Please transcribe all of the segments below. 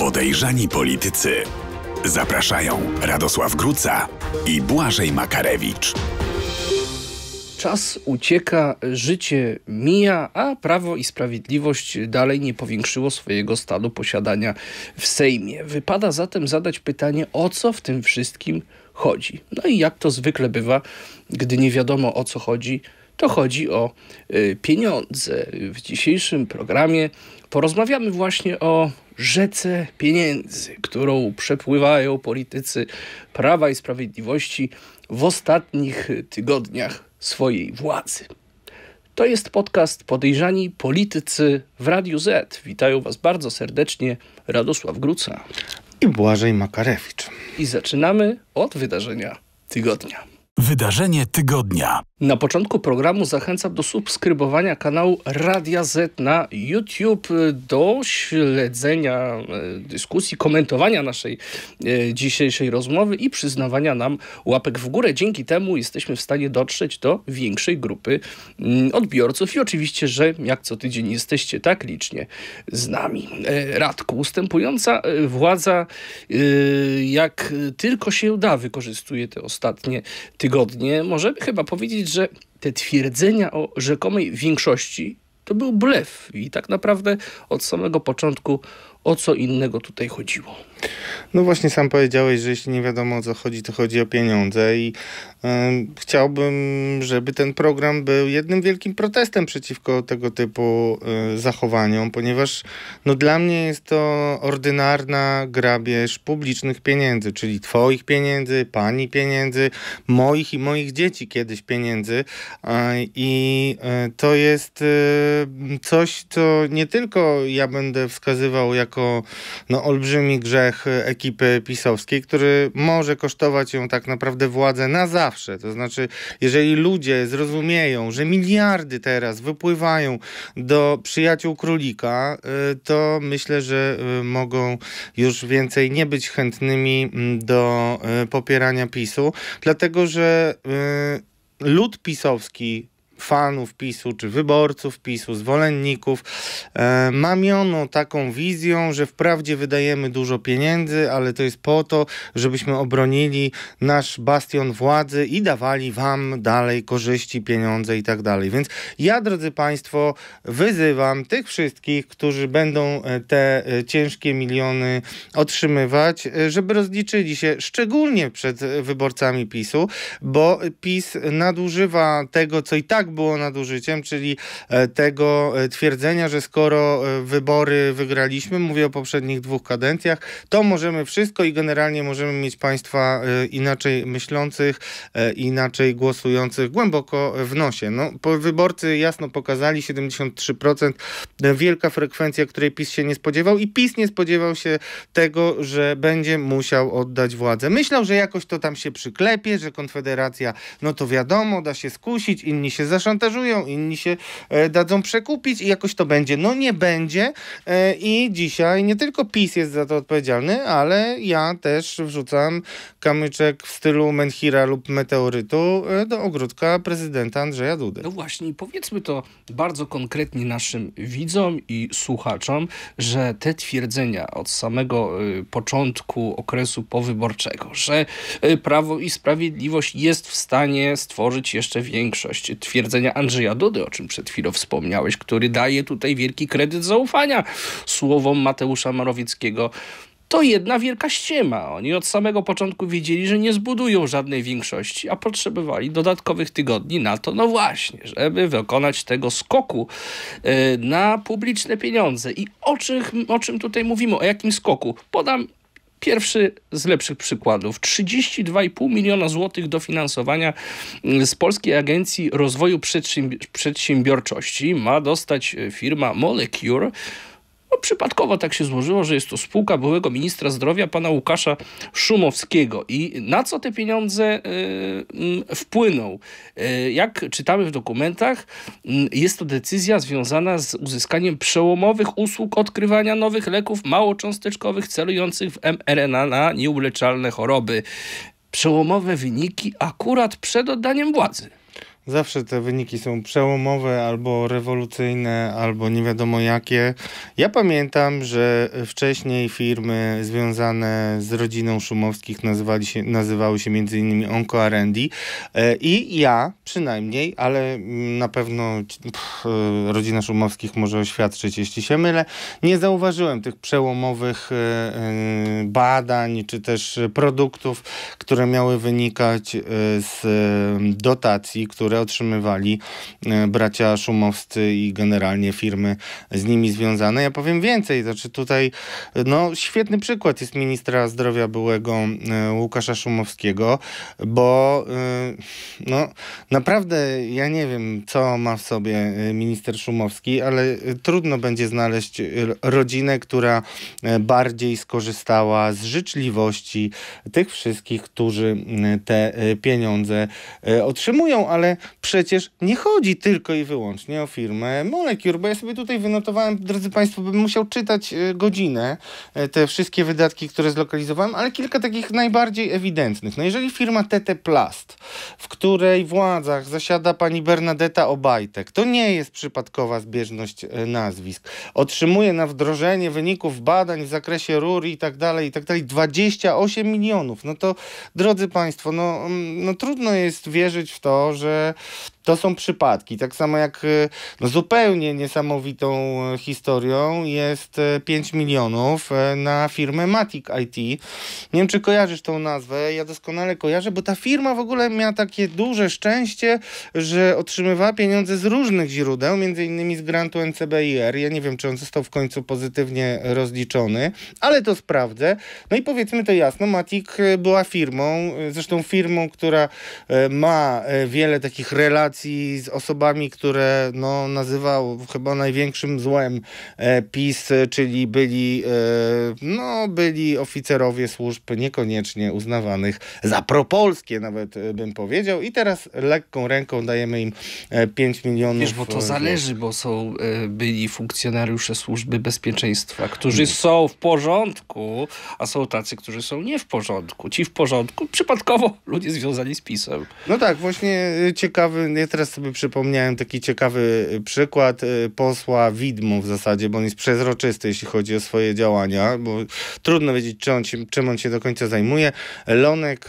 Podejrzani politycy. Zapraszają Radosław Gruca i Błażej Makarewicz. Czas ucieka, życie mija, a Prawo i Sprawiedliwość dalej nie powiększyło swojego stanu posiadania w Sejmie. Wypada zatem zadać pytanie, o co w tym wszystkim chodzi. No i jak to zwykle bywa, gdy nie wiadomo, o co chodzi, to chodzi o pieniądze. W dzisiejszym programie porozmawiamy właśnie o rzece pieniędzy, którą przepływają politycy Prawa i Sprawiedliwości w ostatnich tygodniach swojej władzy. To jest podcast Podejrzani Politycy w Radiu Z. Witają Was bardzo serdecznie Radosław Gruca i Błażej Makarewicz. I zaczynamy od wydarzenia tygodnia. Wydarzenie tygodnia. Na początku programu zachęcam do subskrybowania kanału Radia Z na YouTube, do śledzenia dyskusji, komentowania naszej dzisiejszej rozmowy i przyznawania nam łapek w górę. Dzięki temu jesteśmy w stanie dotrzeć do większej grupy odbiorców i oczywiście, że jak co tydzień jesteście tak licznie z nami. Radku, ustępująca władza jak tylko się da wykorzystuje te ostatnie tygodnie. Możemy chyba powiedzieć, że te twierdzenia o rzekomej większości to był blef i tak naprawdę od samego początku o co innego tutaj chodziło. No właśnie sam powiedziałeś, że jeśli nie wiadomo o co chodzi, to chodzi o pieniądze i chciałbym, żeby ten program był jednym wielkim protestem przeciwko tego typu zachowaniom, ponieważ no, dla mnie jest to ordynarna grabież publicznych pieniędzy, czyli twoich pieniędzy, pani pieniędzy, moich i moich dzieci kiedyś pieniędzy i to jest coś, co nie tylko ja będę wskazywał jako olbrzymi grzech ekipy pisowskiej, który może kosztować ją tak naprawdę władzę na zawsze. To znaczy, jeżeli ludzie zrozumieją, że miliardy teraz wypływają do przyjaciół królika, to myślę, że mogą już więcej nie być chętnymi do popierania PiS-u, dlatego że lud pisowski, fanów PiS-u, czy wyborców PiS-u, zwolenników, mamiono taką wizją, że wprawdzie wydajemy dużo pieniędzy, ale to jest po to, żebyśmy obronili nasz bastion władzy i dawali wam dalej korzyści, pieniądze i tak dalej. Więc ja, drodzy Państwo, wyzywam tych wszystkich, którzy będą te ciężkie miliony otrzymywać, żeby rozliczyli się szczególnie przed wyborcami PiS-u, bo PiS nadużywa tego, co i tak było nadużyciem, czyli tego twierdzenia, że skoro wybory wygraliśmy, mówię o poprzednich 2 kadencjach, to możemy wszystko i generalnie możemy mieć państwa inaczej myślących, inaczej głosujących głęboko w nosie. No, wyborcy jasno pokazali, 73%, wielka frekwencja, której PiS się nie spodziewał i PiS nie spodziewał się tego, że będzie musiał oddać władzę. Myślał, że jakoś to tam się przyklepie, że Konfederacja, no to wiadomo, da się skusić, inni się zaszantażują, inni się dadzą przekupić i jakoś to będzie. No nie będzie i dzisiaj nie tylko PiS jest za to odpowiedzialny, ale ja też wrzucam kamyczek w stylu menhira lub meteorytu do ogródka prezydenta Andrzeja Dudy. No właśnie, powiedzmy to bardzo konkretnie naszym widzom i słuchaczom, że te twierdzenia od samego początku okresu powyborczego, że Prawo i Sprawiedliwość jest w stanie stworzyć jeszcze większość, twierdzenia Andrzeja Dudy, o czym przed chwilą wspomniałeś, który daje tutaj wielki kredyt zaufania słowom Mateusza Morawieckiego, to jedna wielka ściema. Oni od samego początku wiedzieli, że nie zbudują żadnej większości, a potrzebowali dodatkowych tygodni na to, no właśnie, żeby wykonać tego skoku na publiczne pieniądze. I o czym tutaj mówimy? O jakim skoku? Podam pierwszy z lepszych przykładów. 32,5 miliona złotych dofinansowania z Polskiej Agencji Rozwoju Przedsiębiorczości ma dostać firma Molecure. No, przypadkowo tak się złożyło, że jest to spółka byłego ministra zdrowia, pana Łukasza Szumowskiego. I na co te pieniądze wpłyną? Jak czytamy w dokumentach, jest to decyzja związana z uzyskaniem przełomowych usług odkrywania nowych leków małocząsteczkowych celujących w mRNA na nieuleczalne choroby. Przełomowe wyniki akurat przed oddaniem władzy. Zawsze te wyniki są przełomowe, albo rewolucyjne, albo nie wiadomo jakie. Ja pamiętam, że wcześniej firmy związane z rodziną Szumowskich nazywały się m.in. Onco R&D i ja przynajmniej, ale na pewno rodzina Szumowskich może oświadczyć, jeśli się mylę, nie zauważyłem tych przełomowych badań, czy też produktów, które miały wynikać z dotacji, które otrzymywali bracia Szumowscy i generalnie firmy z nimi związane. Ja powiem więcej, znaczy tutaj świetny przykład jest ministra zdrowia byłego Łukasza Szumowskiego, bo naprawdę ja nie wiem, co ma w sobie minister Szumowski, ale trudno będzie znaleźć rodzinę, która bardziej skorzystała z życzliwości tych wszystkich, którzy te pieniądze otrzymują, ale przecież nie chodzi tylko i wyłącznie o firmę Molecure, bo ja sobie tutaj wynotowałem, drodzy Państwo, bym musiał czytać godzinę, te wszystkie wydatki, które zlokalizowałem, ale kilka takich najbardziej ewidentnych. No jeżeli firma TT Plast, w której władzach zasiada pani Bernadetta Obajtek, to nie jest przypadkowa zbieżność nazwisk, otrzymuje na wdrożenie wyników badań w zakresie rur i tak dalej, 28 milionów. No to, drodzy Państwo, trudno jest wierzyć w to, że to są przypadki. Tak samo jak zupełnie niesamowitą historią jest 5 milionów na firmę Matic IT. Nie wiem, czy kojarzysz tą nazwę. Ja doskonale kojarzę, bo ta firma w ogóle miała takie duże szczęście, że otrzymywała pieniądze z różnych źródeł, między innymi z grantu NCBIR. Ja nie wiem, czy on został w końcu pozytywnie rozliczony, ale to sprawdzę. No i powiedzmy to jasno, Matic była zresztą firmą, która ma wiele takich relacji z osobami, które nazywał chyba największym złem PiS, czyli byli oficerowie służb niekoniecznie uznawanych za propolskie, nawet bym powiedział. I teraz lekką ręką dajemy im 5 milionów. Wiesz, bo to zależy, bo są byli funkcjonariusze służby bezpieczeństwa, którzy są w porządku, a są tacy, którzy są nie w porządku. Ci w porządku, przypadkowo ludzie związani z PiS-em. No tak, właśnie ciekawy, ja teraz sobie przypomniałem taki ciekawy przykład posła Widmo w zasadzie, bo on jest przezroczysty, jeśli chodzi o swoje działania, bo trudno wiedzieć, czym on się do końca zajmuje. Lonek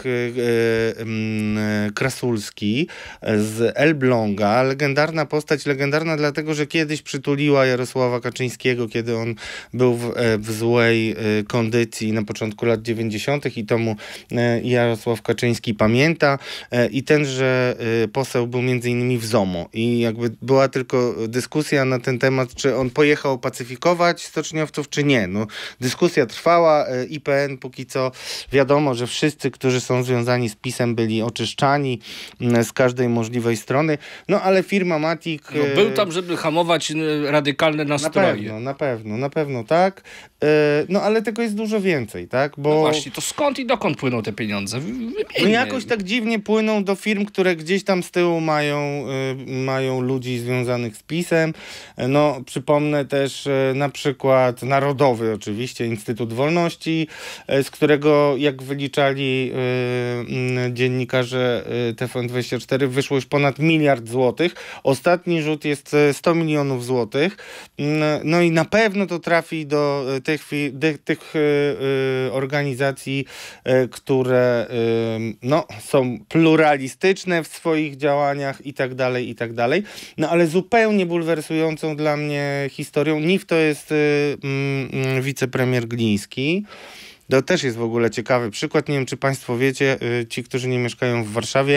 Krasulski z Elbląga, legendarna postać, legendarna dlatego, że kiedyś przytuliła Jarosława Kaczyńskiego, kiedy on był w złej kondycji na początku lat 90. i to mu Jarosław Kaczyński pamięta. I tenże poseł był między innymi w ZOMO i jakby była tylko dyskusja na ten temat, czy on pojechał pacyfikować stoczniowców, czy nie. Dyskusja trwała, IPN póki co wiadomo, że wszyscy, którzy są związani z PiS-em, byli oczyszczani z każdej możliwej strony, ale firma Matic... był tam, żeby hamować radykalne nastroje. Na pewno tak. Ale tego jest dużo więcej, tak? Bo... właśnie, to skąd i dokąd płyną te pieniądze? Jakoś tak dziwnie płyną do firm, które gdzieś tam z tyłu mają ludzi związanych z PiS-em. Przypomnę też na przykład Narodowy oczywiście, Instytut Wolności, z którego, jak wyliczali dziennikarze TVN24, wyszło już ponad 1 miliard złotych. Ostatni rzut jest 100 milionów złotych. I na pewno to trafi do tych organizacji, które są pluralistyczne w swoich działaniach i tak dalej. Ale zupełnie bulwersującą dla mnie historią, NIW to jest wicepremier Gliński. To też jest w ogóle ciekawy przykład. Nie wiem, czy Państwo wiecie, ci, którzy nie mieszkają w Warszawie,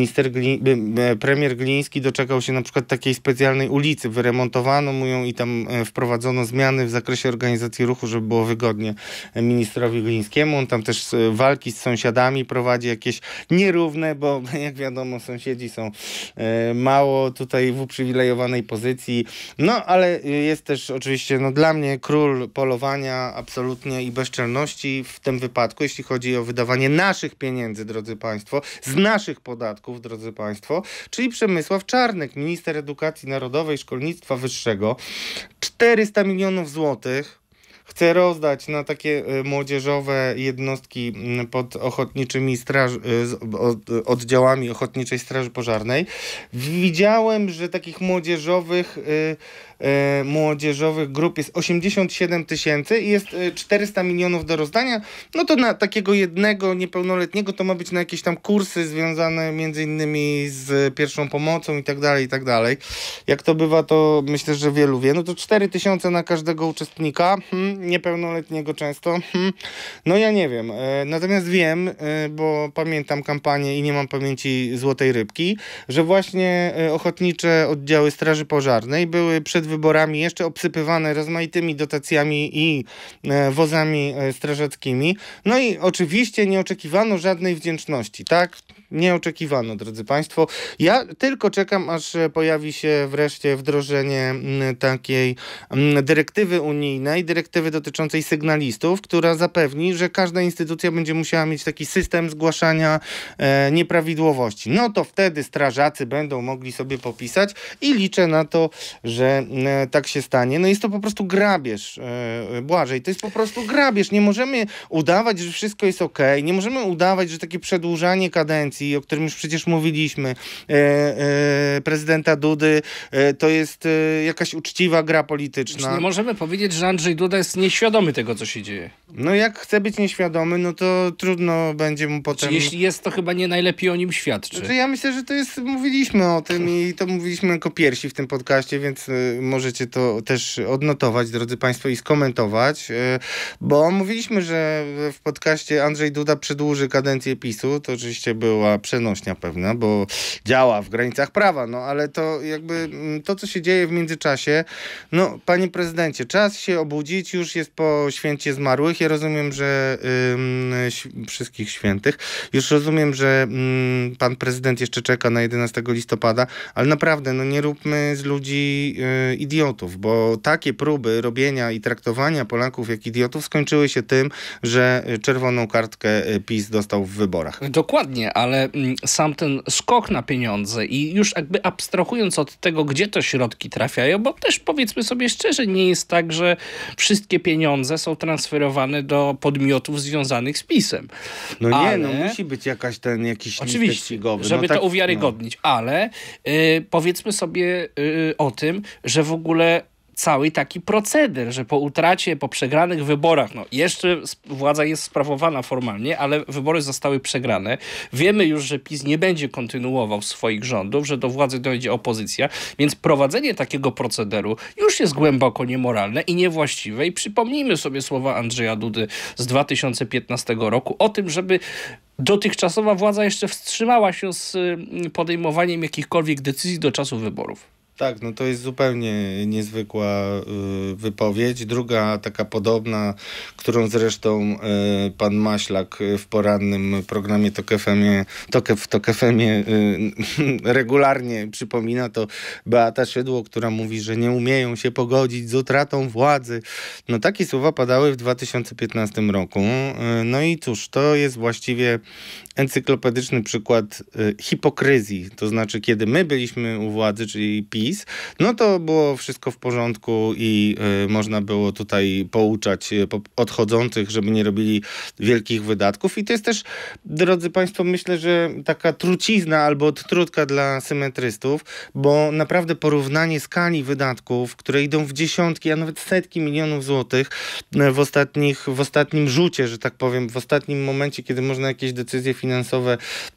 premier Gliński doczekał się na przykład takiej specjalnej ulicy. Wyremontowano mu ją i tam wprowadzono zmiany w zakresie organizacji ruchu, żeby było wygodnie ministrowi Glińskiemu. On tam też walki z sąsiadami prowadzi, jakieś nierówne, bo jak wiadomo, sąsiedzi są mało tutaj w uprzywilejowanej pozycji. Ale jest też oczywiście dla mnie król polowania absolutnie i bezczelności w tym wypadku, jeśli chodzi o wydawanie naszych pieniędzy, drodzy Państwo, z naszych podatków, drodzy Państwo, czyli Przemysław Czarnek, minister edukacji narodowej, szkolnictwa wyższego. 400 milionów złotych chce rozdać na takie młodzieżowe jednostki pod ochotniczymi oddziałami Ochotniczej Straży Pożarnej. Widziałem, że takich młodzieżowych grup jest 87 000 i jest 400 milionów do rozdania. No to na takiego jednego niepełnoletniego to ma być na jakieś tam kursy związane między innymi z pierwszą pomocą i tak dalej, i tak dalej. Jak to bywa, to myślę, że wielu wie. No to 4000 na każdego uczestnika, niepełnoletniego często. No ja nie wiem. Natomiast wiem, bo pamiętam kampanię i nie mam pamięci złotej rybki, że właśnie ochotnicze oddziały Straży Pożarnej były przed wyborami jeszcze obsypywane rozmaitymi dotacjami i wozami strażackimi. No i oczywiście nie oczekiwano żadnej wdzięczności, tak? Nie oczekiwano, drodzy Państwo. Ja tylko czekam, aż pojawi się wreszcie wdrożenie takiej dyrektywy unijnej, dyrektywy dotyczącej sygnalistów, która zapewni, że każda instytucja będzie musiała mieć taki system zgłaszania nieprawidłowości. No to wtedy strażacy będą mogli sobie popisać i liczę na to, że tak się stanie. No jest to po prostu grabież, Błażej, to jest po prostu grabież. Nie możemy udawać, że wszystko jest okej. Nie możemy udawać, że takie przedłużanie kadencji, o którym już przecież mówiliśmy, prezydenta Dudy, to jest jakaś uczciwa gra polityczna. Nie możemy powiedzieć, że Andrzej Duda jest nieświadomy tego, co się dzieje. No jak chce być nieświadomy, no to trudno będzie mu potem... Jeśli jest, to chyba nie najlepiej o nim świadczy. Znaczy, ja myślę, że to jest... Mówiliśmy o tym i to mówiliśmy jako pierwsi w tym podcaście, więc możecie to też odnotować, drodzy Państwo, i skomentować, bo mówiliśmy, że w podcaście Andrzej Duda przedłuży kadencję PiS-u. To oczywiście była przenośnia pewna, bo działa w granicach prawa, no ale to jakby to, co się dzieje w międzyczasie, no panie prezydencie, czas się obudzić, już jest po święcie zmarłych. Ja rozumiem, że wszystkich świętych. Już rozumiem, że pan prezydent jeszcze czeka na 11 listopada, ale naprawdę, no nie róbmy z ludzi idiotów, bo takie próby robienia i traktowania Polaków jak idiotów skończyły się tym, że czerwoną kartkę PiS dostał w wyborach. Dokładnie, ale sam ten skok na pieniądze i już jakby abstrahując od tego, gdzie te środki trafiają, bo też powiedzmy sobie szczerze, nie jest tak, że wszystkie pieniądze są transferowane do podmiotów związanych z PiS-em. No nie, ale, no musi być jakiś oczywiście, ścigowy. żeby no tak, to uwiarygodnić, ale powiedzmy sobie o tym, że w ogóle cały taki proceder, że po przegranych wyborach, no jeszcze władza jest sprawowana formalnie, ale wybory zostały przegrane. Wiemy już, że PiS nie będzie kontynuował swoich rządów, że do władzy dojdzie opozycja, więc prowadzenie takiego procederu już jest głęboko niemoralne i niewłaściwe. I przypomnijmy sobie słowa Andrzeja Dudy z 2015 roku o tym, żeby dotychczasowa władza jeszcze wstrzymała się z podejmowaniem jakichkolwiek decyzji do czasu wyborów. Tak, no to jest zupełnie niezwykła wypowiedź. Druga taka podobna, którą zresztą pan Maślak w porannym programie Tok FM-ie regularnie przypomina, to Beata Szydło, która mówi, że nie umieją się pogodzić z utratą władzy. No takie słowa padały w 2015 roku. No i cóż, to jest właściwie encyklopedyczny przykład hipokryzji. To znaczy, kiedy my byliśmy u władzy, czyli PiS, no to było wszystko w porządku i można było tutaj pouczać odchodzących, żeby nie robili wielkich wydatków. I to jest też, drodzy Państwo, myślę, że taka trucizna albo odtrutka dla symetrystów, bo naprawdę porównanie skali wydatków, które idą w dziesiątki, a nawet setki milionów złotych w ostatnim rzucie, że tak powiem, w ostatnim momencie, kiedy można jakieś decyzje finansowe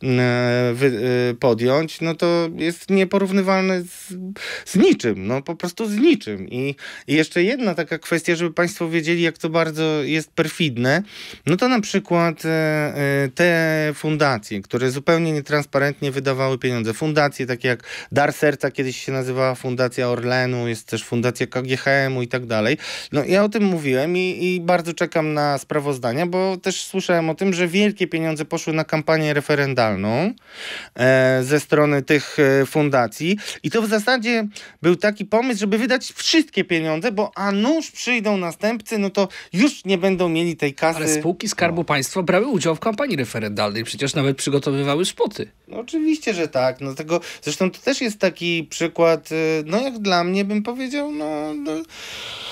podjąć, no to jest nieporównywalne z niczym, no po prostu z niczym. I jeszcze jedna taka kwestia, żeby Państwo wiedzieli, jak to bardzo jest perfidne, no to na przykład te fundacje, które zupełnie nietransparentnie wydawały pieniądze, fundacje takie jak Dar Serca, kiedyś się nazywała Fundacja Orlenu, jest też Fundacja KGHM-u i tak dalej. No ja o tym mówiłem i bardzo czekam na sprawozdania, bo też słyszałem o tym, że wielkie pieniądze poszły na kampanię referendalną ze strony tych fundacji i to w zasadzie był taki pomysł, żeby wydać wszystkie pieniądze, bo a nuż przyjdą następcy, no to już nie będą mieli tej kasy. Ale spółki Skarbu Państwa brały udział w kampanii referendalnej, przecież nawet przygotowywały spoty. No oczywiście, że tak. No tego, zresztą to też jest taki przykład, no jak dla mnie bym powiedział,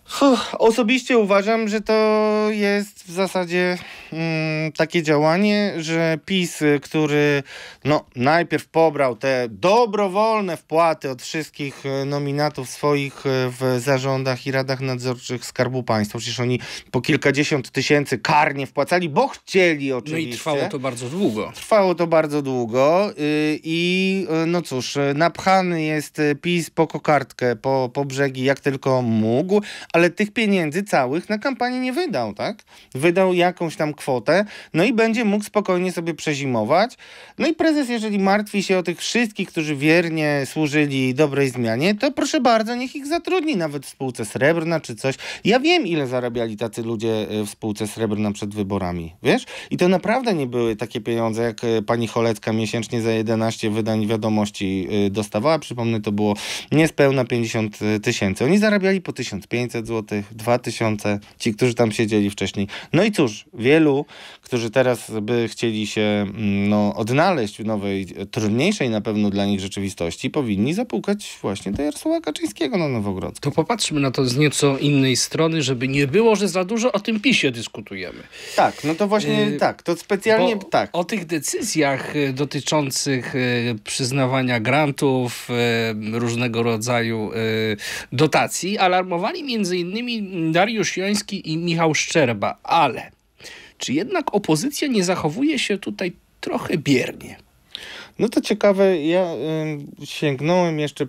Osobiście uważam, że to jest w zasadzie takie działanie, że PiS, który najpierw pobrał te dobrowolne wpłaty od wszystkich nominatów swoich w zarządach i radach nadzorczych Skarbu Państwa. Przecież oni po kilkadziesiąt tysięcy karnie wpłacali, bo chcieli oczywiście. No i trwało to bardzo długo. Trwało to bardzo długo i no cóż, napchany jest PiS po kokardkę, po brzegi jak tylko mógł, ale tych pieniędzy całych na kampanię nie wydał, tak? Wydał jakąś tam kwotę, no i będzie mógł spokojnie sobie przezimować. No i prezes, jeżeli martwi się o tych wszystkich, którzy wiernie służyli dobrej zmianie, to proszę bardzo, niech ich zatrudni nawet w spółce Srebrna czy coś. Ja wiem, ile zarabiali tacy ludzie w spółce Srebrna przed wyborami, wiesz? I to naprawdę nie były takie pieniądze, jak pani Cholecka miesięcznie za 11 wydań Wiadomości dostawała. Przypomnę, to było niespełna 50 tysięcy. Oni zarabiali po 1500 zł, 2000, ci, którzy tam siedzieli wcześniej. No i cóż, wielu, którzy teraz by chcieli się odnaleźć w nowej, trudniejszej na pewno dla nich rzeczywistości, powinni zapukać właśnie do Jarosława Kaczyńskiego na Nowogrodzką. To popatrzmy na to z nieco innej strony, żeby nie było, że za dużo o tym PiS-ie dyskutujemy. Tak, no to właśnie tak, to specjalnie tak. O tych decyzjach dotyczących przyznawania grantów, różnego rodzaju dotacji alarmowali między innymi Dariusz Joński i Michał Szczerba, ale czy jednak opozycja nie zachowuje się tutaj trochę biernie? No to ciekawe, ja sięgnąłem jeszcze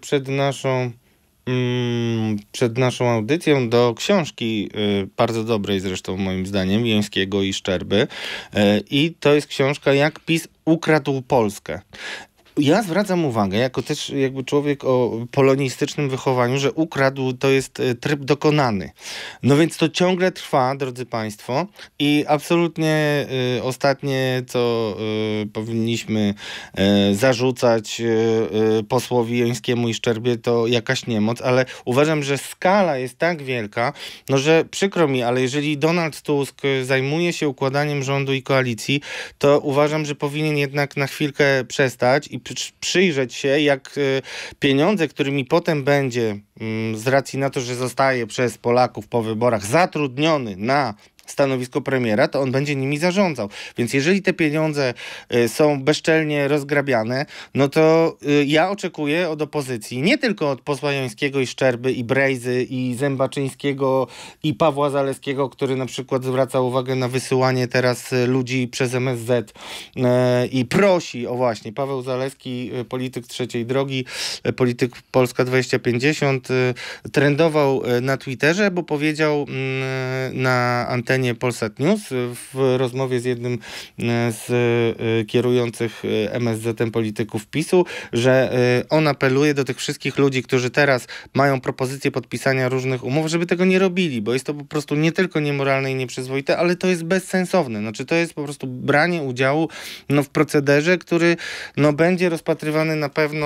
przed naszą audycją do książki, bardzo dobrej zresztą moim zdaniem, Jońskiego i Szczerby. I to jest książka Jak PiS ukradł Polskę. Ja zwracam uwagę, jako też jakby człowiek o polonistycznym wychowaniu, że ukradł to jest tryb dokonany. No więc to ciągle trwa, drodzy Państwo, i absolutnie ostatnie, co powinniśmy zarzucać posłowi Jońskiemu i Szczerbie, to jakaś niemoc, ale uważam, że skala jest tak wielka, że przykro mi, ale jeżeli Donald Tusk zajmuje się układaniem rządu i koalicji, to uważam, że powinien jednak na chwilkę przestać i przyjrzeć się, jak pieniądze, którymi potem będzie, z racji na to, że zostaje przez Polaków po wyborach zatrudniony na stanowisko premiera, to on będzie nimi zarządzał. Więc jeżeli te pieniądze są bezczelnie rozgrabiane, no to ja oczekuję od opozycji, nie tylko od posła Jońskiego i Szczerby, i Brejzy, i Zębaczyńskiego, i Pawła Zaleskiego, który na przykład zwraca uwagę na wysyłanie teraz ludzi przez MSZ i prosi o właśnie, Paweł Zaleski, polityk trzeciej drogi, polityk Polska 2050, trendował na Twitterze, bo powiedział na antenie Polsat News w rozmowie z jednym z kierujących MSZ-em polityków PiS-u, że on apeluje do tych wszystkich ludzi, którzy teraz mają propozycję podpisania różnych umów, żeby tego nie robili, bo jest to po prostu nie tylko niemoralne i nieprzyzwoite, ale to jest bezsensowne. Znaczy to jest po prostu branie udziału w procederze, który będzie rozpatrywany na pewno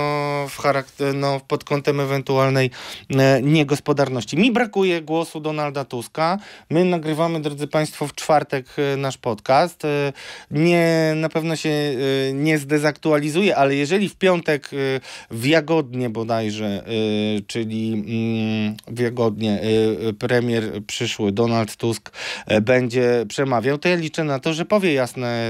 pod kątem ewentualnej niegospodarności. Mi brakuje głosu Donalda Tuska. My nagrywamy, drodzy Państwo, w czwartek nasz podcast. Na pewno się nie zdezaktualizuje, ale jeżeli w piątek w Jagodnie bodajże, czyli w Jagodnie premier przyszły Donald Tusk będzie przemawiał, to ja liczę na to, że powie jasne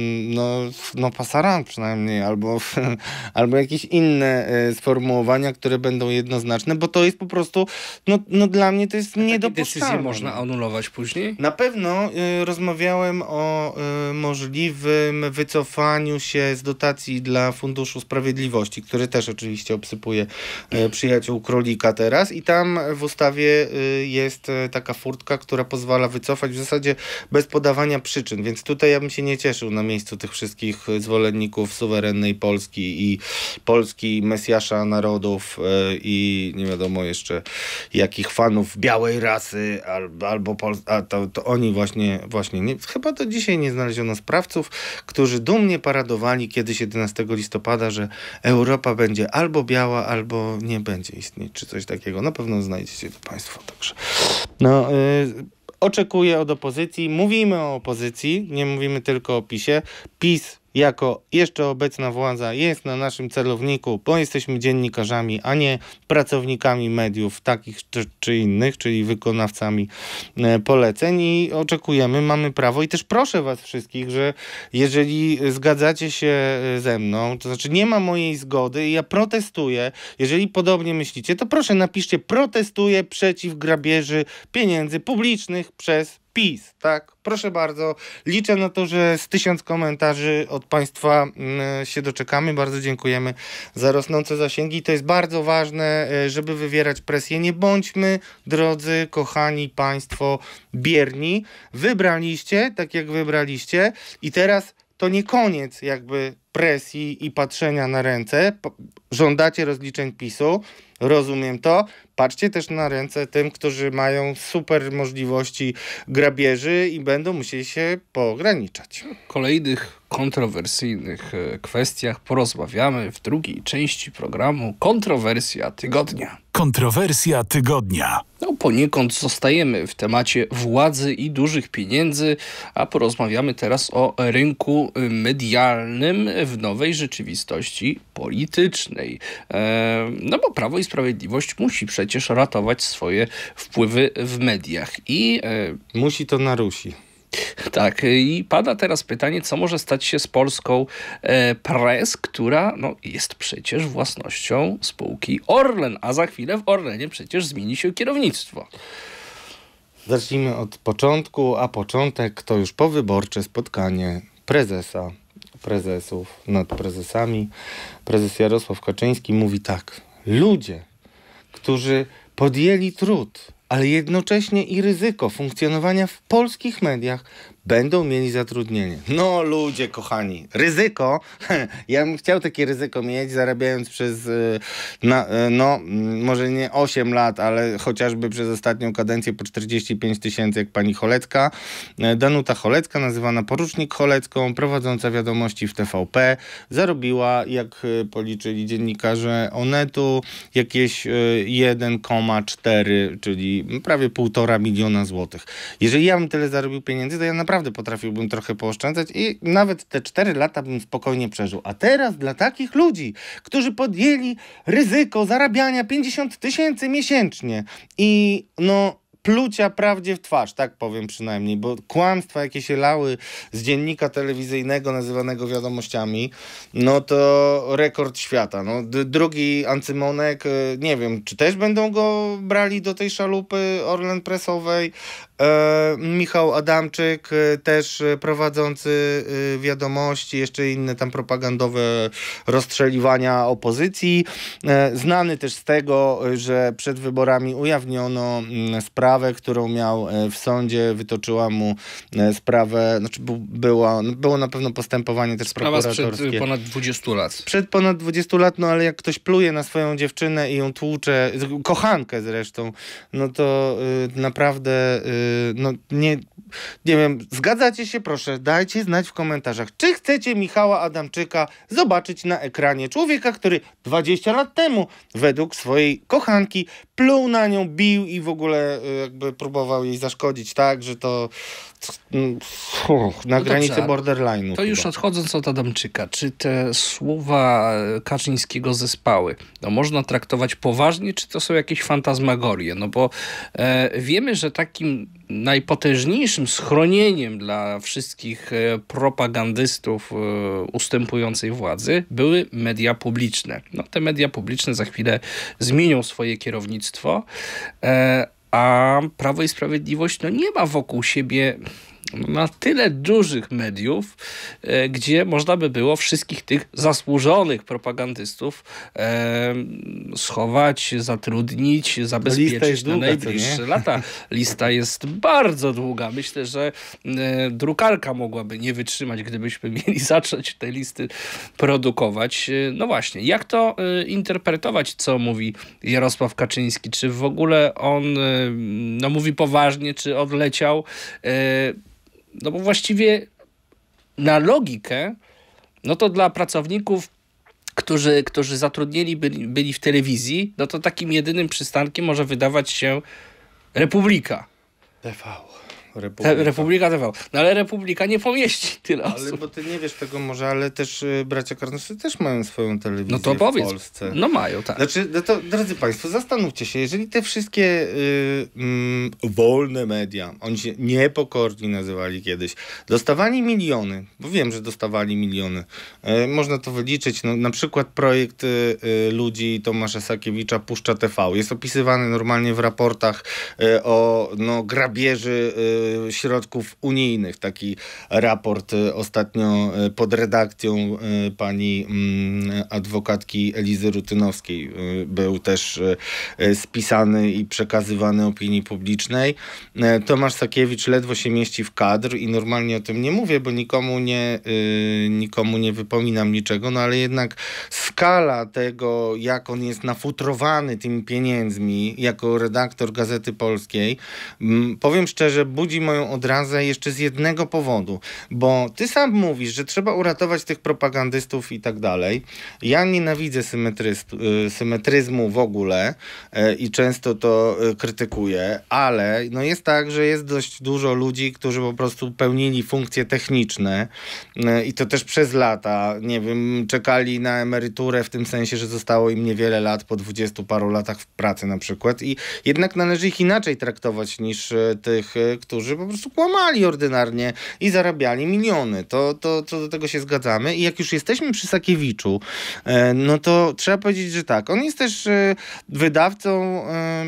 pasaran przynajmniej, albo jakieś inne sformułowania, które będą jednoznaczne, bo to jest po prostu dla mnie to jest niedopuszczalne. Decyzję można anulować później? Na pewno rozmawiałem o możliwym wycofaniu się z dotacji dla Funduszu Sprawiedliwości, który też oczywiście obsypuje przyjaciół Królika teraz, i tam w ustawie jest taka furtka, która pozwala wycofać w zasadzie bez podawania przyczyn, więc tutaj ja bym się nie cieszył na miejscu tych wszystkich zwolenników suwerennej Polski i Polski Mesjasza narodów i nie wiadomo jeszcze jakich fanów białej rasy albo to oni właśnie nie, chyba do dzisiaj nie znaleziono sprawców, którzy dumnie paradowali kiedyś 11 listopada, że Europa będzie albo biała, albo nie będzie istnieć, czy coś takiego. Na pewno znajdziecie to Państwo. Także oczekuję od opozycji. Mówimy o opozycji, nie mówimy tylko o PiS-ie. PiS jako jeszcze obecna władza jest na naszym celowniku, bo jesteśmy dziennikarzami, a nie pracownikami mediów takich czy innych, czyli wykonawcami poleceń i oczekujemy, mamy prawo i też proszę was wszystkich, że jeżeli zgadzacie się ze mną, to znaczy nie ma mojej zgody i ja protestuję, jeżeli podobnie myślicie, to proszę napiszcie protestuję przeciw grabieży pieniędzy publicznych przez PiS, tak? Proszę bardzo. Liczę na to, że z 1000 komentarzy od państwa się doczekamy. Bardzo dziękujemy za rosnące zasięgi. To jest bardzo ważne, żeby wywierać presję. Nie bądźmy, drodzy, kochani państwo, bierni. Wybraliście, tak jak wybraliście i teraz to nie koniec jakby presji i patrzenia na ręce. Żądacie rozliczeń PiS-u. Rozumiem to. Patrzcie też na ręce tym, którzy mają super możliwości grabieży i będą musieli się poograniczać. O kolejnych kontrowersyjnych kwestiach porozmawiamy w drugiej części programu Kontrowersja Tygodnia. Kontrowersja tygodnia. No, poniekąd zostajemy w temacie władzy i dużych pieniędzy, a porozmawiamy teraz o rynku medialnym w nowej rzeczywistości politycznej. No bo Prawo i Sprawiedliwość musi przecież ratować swoje wpływy w mediach. Musi to na Rusi. Tak, i pada teraz pytanie, co może stać się z Polską Press, która jest przecież własnością spółki Orlen, a za chwilę w Orlenie przecież zmieni się kierownictwo. Zacznijmy od początku, a początek to już powyborcze spotkanie prezesów nad prezesami. Prezes Jarosław Kaczyński mówi tak: ludzie, którzy podjęli trud, ale jednocześnie i ryzyko funkcjonowania w polskich mediach, będą mieli zatrudnienie. No ludzie kochani, ryzyko, ja bym chciał takie ryzyko mieć, zarabiając przez, może nie 8 lat, ale chociażby przez ostatnią kadencję po 45 000, jak pani Cholecka. Danuta Cholecka, nazywana porucznik Cholecką, prowadząca wiadomości w TVP, zarobiła, jak policzyli dziennikarze Onetu, jakieś 1,4, czyli prawie 1,5 miliona złotych. Jeżeli ja bym tyle zarobił pieniędzy, to ja naprawdę potrafiłbym trochę pooszczędzać i nawet te 4 lata bym spokojnie przeżył. A teraz dla takich ludzi, którzy podjęli ryzyko zarabiania 50 000 miesięcznie i plucia prawdzie w twarz, tak powiem przynajmniej, bo kłamstwa, jakie się lały z dziennika telewizyjnego nazywanego Wiadomościami, to rekord świata. Drugi Ancymonek, nie wiem, czy też będą go brali do tej szalupy Orlen Pressowej. Michał Adamczyk, też prowadzący Wiadomości, jeszcze inne tam propagandowe rozstrzeliwania opozycji. Znany też z tego, że przed wyborami ujawniono sprawę, którą miał w sądzie, wytoczyła mu sprawę, było na pewno postępowanie też prokuratorskie. Sprawa sprzed ponad 20 lat. Sprzed ponad 20 lat, ale jak ktoś pluje na swoją dziewczynę i ją tłucze, kochankę zresztą, to naprawdę nie wiem, zgadzacie się? Proszę, dajcie znać w komentarzach, czy chcecie Michała Adamczyka zobaczyć na ekranie. Człowieka, który 20 lat temu według swojej kochanki pluł na nią, bił i w ogóle jakby próbował jej zaszkodzić tak, że to na granicy borderline'u. To już odchodząc od Adamczyka, czy te słowa Kaczyńskiego zespały, można traktować poważnie, czy to są jakieś fantazmagorie? Bo wiemy, że takim najpotężniejszym schronieniem dla wszystkich propagandystów ustępującej władzy były media publiczne. Te media publiczne za chwilę zmienią swoje kierownictwo, a Prawo i Sprawiedliwość nie ma wokół siebie na tyle dużych mediów, gdzie można by było wszystkich tych zasłużonych propagandystów schować, zatrudnić, zabezpieczyć na najbliższe lata. Lista jest bardzo długa. Myślę, że drukarka mogłaby nie wytrzymać, gdybyśmy mieli zacząć te listy produkować. No właśnie, jak to interpretować, co mówi Jarosław Kaczyński? Czy w ogóle on mówi poważnie, czy odleciał? Bo właściwie na logikę, to dla pracowników, którzy zatrudnieni byli w telewizji, to takim jedynym przystankiem może wydawać się Republika. TV. Republika TV. No ale Republika nie pomieści tyle osób. Ale bo ty nie wiesz tego może, ale też bracia Karnowscy też mają swoją telewizję no to powiedz. w Polsce. No mają, tak. Znaczy, no to, drodzy Państwo, zastanówcie się, jeżeli te wszystkie wolne media, oni się niepokorni nazywali kiedyś, dostawali miliony, bo wiem, że dostawali miliony. Można to wyliczyć. No, na przykład projekt ludzi Tomasza Sakiewicza Puszcza TV. Jest opisywany normalnie w raportach o grabieży środków unijnych. Taki raport ostatnio pod redakcją pani adwokatki Elizy Rutynowskiej był też spisany i przekazywany opinii publicznej. Tomasz Sakiewicz ledwo się mieści w kadr i normalnie o tym nie mówię, bo nikomu nie wypominam niczego, no ale jednak skala tego, jak on jest nafutrowany tymi pieniędzmi jako redaktor Gazety Polskiej, powiem szczerze, budzi moją odrazę jeszcze z jednego powodu, bo ty sam mówisz, że trzeba uratować tych propagandystów i tak dalej. Ja nienawidzę symetryzmu w ogóle i często to krytykuję, ale no jest tak, że jest dość dużo ludzi, którzy po prostu pełnili funkcje techniczne i to też przez lata, nie wiem, czekali na emeryturę w tym sensie, że zostało im niewiele lat po 20 paru latach w pracy na przykład i jednak należy ich inaczej traktować niż tych, którzy po prostu kłamali ordynarnie i zarabiali miliony. To do tego się zgadzamy i jak już jesteśmy przy Sakiewiczu, no to trzeba powiedzieć, że tak, on jest też wydawcą,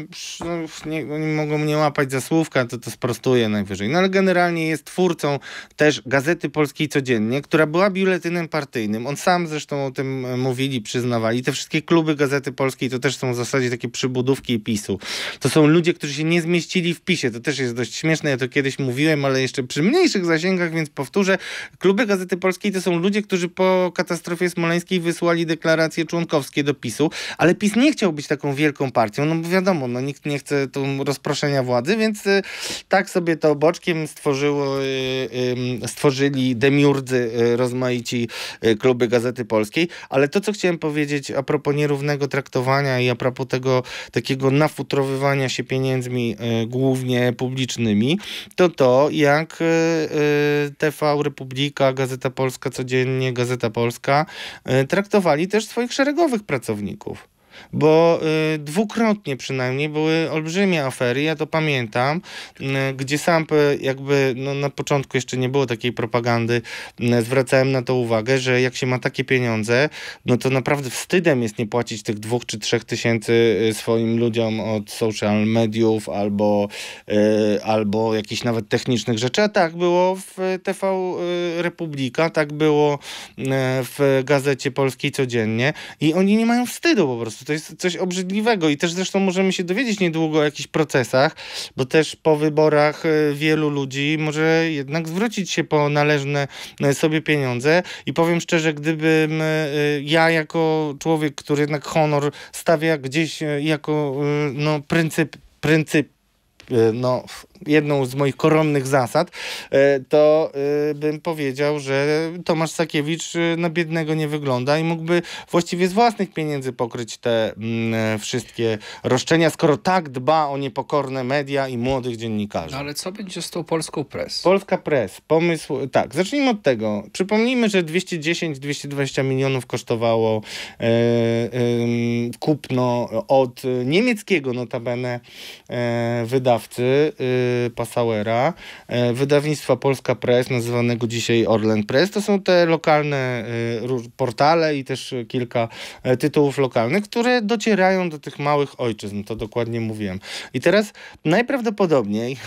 oni mogą mnie łapać za słówka, to sprostuję najwyżej, no ale generalnie jest twórcą też Gazety Polskiej Codziennie, która była biuletynem partyjnym. On sam zresztą o tym mówili, przyznawali. Te wszystkie kluby Gazety Polskiej to też są w zasadzie takie przybudówki PiS-u. To są ludzie, którzy się nie zmieścili w PiS-ie. To też jest dość śmieszne, ja to kiedyś mówiłem, ale jeszcze przy mniejszych zasięgach, więc powtórzę. Kluby Gazety Polskiej to są ludzie, którzy po katastrofie smoleńskiej wysłali deklaracje członkowskie do PiS-u, ale PiS nie chciał być taką wielką partią, no bo wiadomo, no nikt nie chce tu rozproszenia władzy, więc tak sobie to boczkiem stworzyli demiurdzy rozmaici kluby Gazety Polskiej, ale to, co chciałem powiedzieć a propos nierównego traktowania i a propos tego takiego nafutrowywania się pieniędzmi głównie publicznymi, to jak TV Republika, Gazeta Polska Codziennie, Gazeta Polska traktowali też swoich szeregowych pracowników. Bo dwukrotnie przynajmniej były olbrzymie afery, ja to pamiętam, gdzie sam jakby na początku jeszcze nie było takiej propagandy, zwracałem na to uwagę, że jak się ma takie pieniądze, no to naprawdę wstydem jest nie płacić tych 2 czy 3 tysięcy swoim ludziom od social mediów albo jakichś nawet technicznych rzeczy, a tak było w TV Republika, tak było w Gazecie Polskiej Codziennie i oni nie mają wstydu po prostu. To jest coś obrzydliwego i też zresztą możemy się dowiedzieć niedługo o jakichś procesach, bo też po wyborach wielu ludzi może jednak zwrócić się po należne sobie pieniądze i powiem szczerze, gdybym ja jako człowiek, który jednak honor stawia gdzieś jako pryncyp jedną z moich koronnych zasad, to bym powiedział, że Tomasz Sakiewicz na biednego nie wygląda i mógłby właściwie z własnych pieniędzy pokryć te wszystkie roszczenia, skoro tak dba o niepokorne media i młodych dziennikarzy. No ale co będzie z tą polską press? Polska press, pomysł, tak, zacznijmy od tego. Przypomnijmy, że 210-220 milionów kosztowało kupno od niemieckiego notabene wydawcy Passauera, wydawnictwa Polska Press, nazywanego dzisiaj Orlen Press. To są te lokalne portale i też kilka tytułów lokalnych, które docierają do tych małych ojczyzn, to dokładnie mówiłem. I teraz najprawdopodobniej,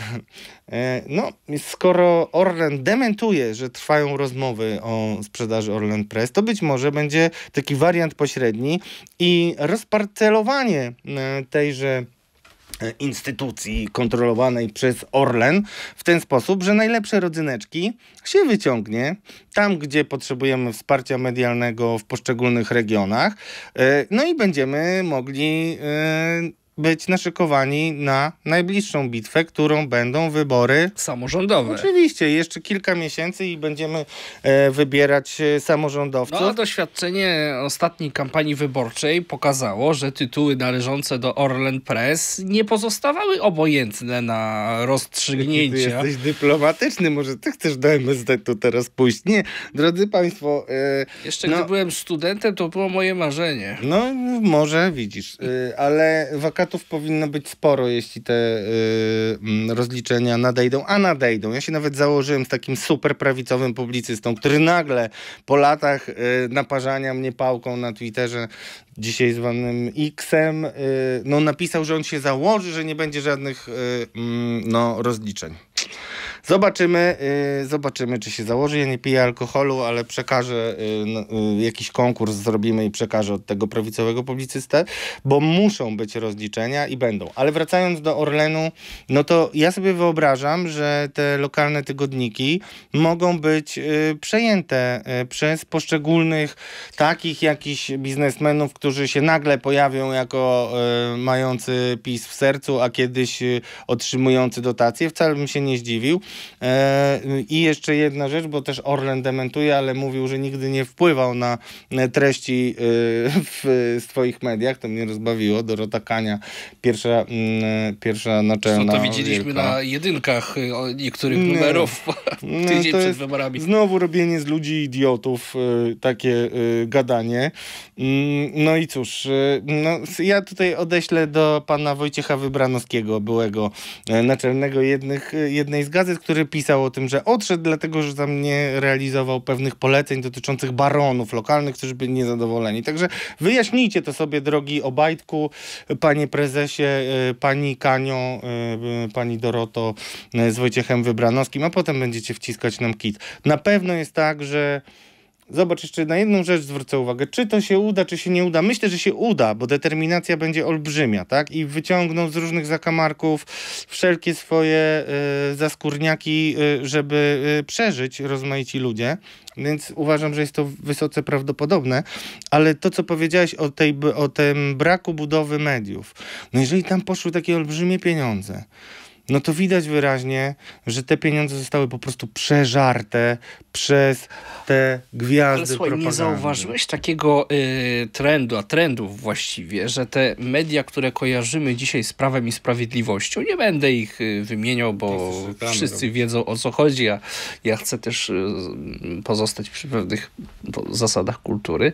skoro Orlen dementuje, że trwają rozmowy o sprzedaży Orlen Press, to być może będzie taki wariant pośredni i rozparcelowanie tejże instytucji kontrolowanej przez Orlen w ten sposób, że najlepsze rodzyneczki się wyciągnie tam, gdzie potrzebujemy wsparcia medialnego w poszczególnych regionach. No i będziemy mogli być naszykowani na najbliższą bitwę, którą będą wybory samorządowe. Oczywiście, jeszcze kilka miesięcy i będziemy wybierać samorządowców. No a doświadczenie ostatniej kampanii wyborczej pokazało, że tytuły należące do Orlen Press nie pozostawały obojętne na rozstrzygnięcia. Ty jesteś dyplomatyczny, może ty chcesz do MSZ-u teraz pójść? Nie, drodzy państwo... Jeszcze gdy byłem studentem, to było moje marzenie. No, może, widzisz, ale wakatów powinno być sporo, jeśli te rozliczenia nadejdą, a nadejdą. Ja się nawet założyłem z takim super prawicowym publicystą, który nagle po latach naparzania mnie pałką na Twitterze, dzisiaj zwanym X-em, no napisał, że on się założy, że nie będzie żadnych rozliczeń. Zobaczymy, czy się założy. Ja nie piję alkoholu, ale przekażę, jakiś konkurs zrobimy i przekażę od tego prawicowego publicystę, bo muszą być rozliczenia i będą. Ale wracając do Orlenu, no to ja sobie wyobrażam, że te lokalne tygodniki mogą być przejęte przez poszczególnych takich jakichś biznesmenów, którzy się nagle pojawią jako mający PiS w sercu, a kiedyś otrzymujący dotacje. Wcale bym się nie zdziwił. I jeszcze jedna rzecz, bo też Orlen dementuje, ale mówił, że nigdy nie wpływał na treści w swoich mediach. To mnie rozbawiło. Dorota Kania, pierwsza naczelna. Co to widzieliśmy wielka. Na jedynkach niektórych numerów tydzień przed wyborami. Znowu robienie z ludzi idiotów, takie gadanie. No i cóż, ja tutaj odeślę do pana Wojciecha Wybranowskiego, byłego naczelnego jednej z gazet, który pisał o tym, że odszedł dlatego, że tam nie realizował pewnych poleceń dotyczących baronów lokalnych, którzy byli niezadowoleni. Także wyjaśnijcie to sobie, drogi Obajtku, panie prezesie, pani Kanio, pani Doroto z Wojciechem Wybranowskim, a potem będziecie wciskać nam kit. Na pewno jest tak, że zobacz, jeszcze na jedną rzecz zwrócę uwagę. Czy to się uda, czy się nie uda? Myślę, że się uda, bo determinacja będzie olbrzymia, tak? I wyciągną z różnych zakamarków wszelkie swoje zaskórniaki, żeby przeżyć rozmaici ludzie. Więc uważam, że jest to wysoce prawdopodobne. Ale to, co powiedziałeś o tym braku budowy mediów. No jeżeli tam poszły takie olbrzymie pieniądze, no to widać wyraźnie, że te pieniądze zostały po prostu przeżarte przez te gwiazdy. Ale słuchaj, propagandy. nie zauważyłeś takiego trendu, a trendów właściwie, że te media, które kojarzymy dzisiaj z Prawem i Sprawiedliwością, nie będę ich wymieniał, bo wszyscy wiedzą, o co chodzi, a ja chcę też pozostać przy pewnych zasadach kultury.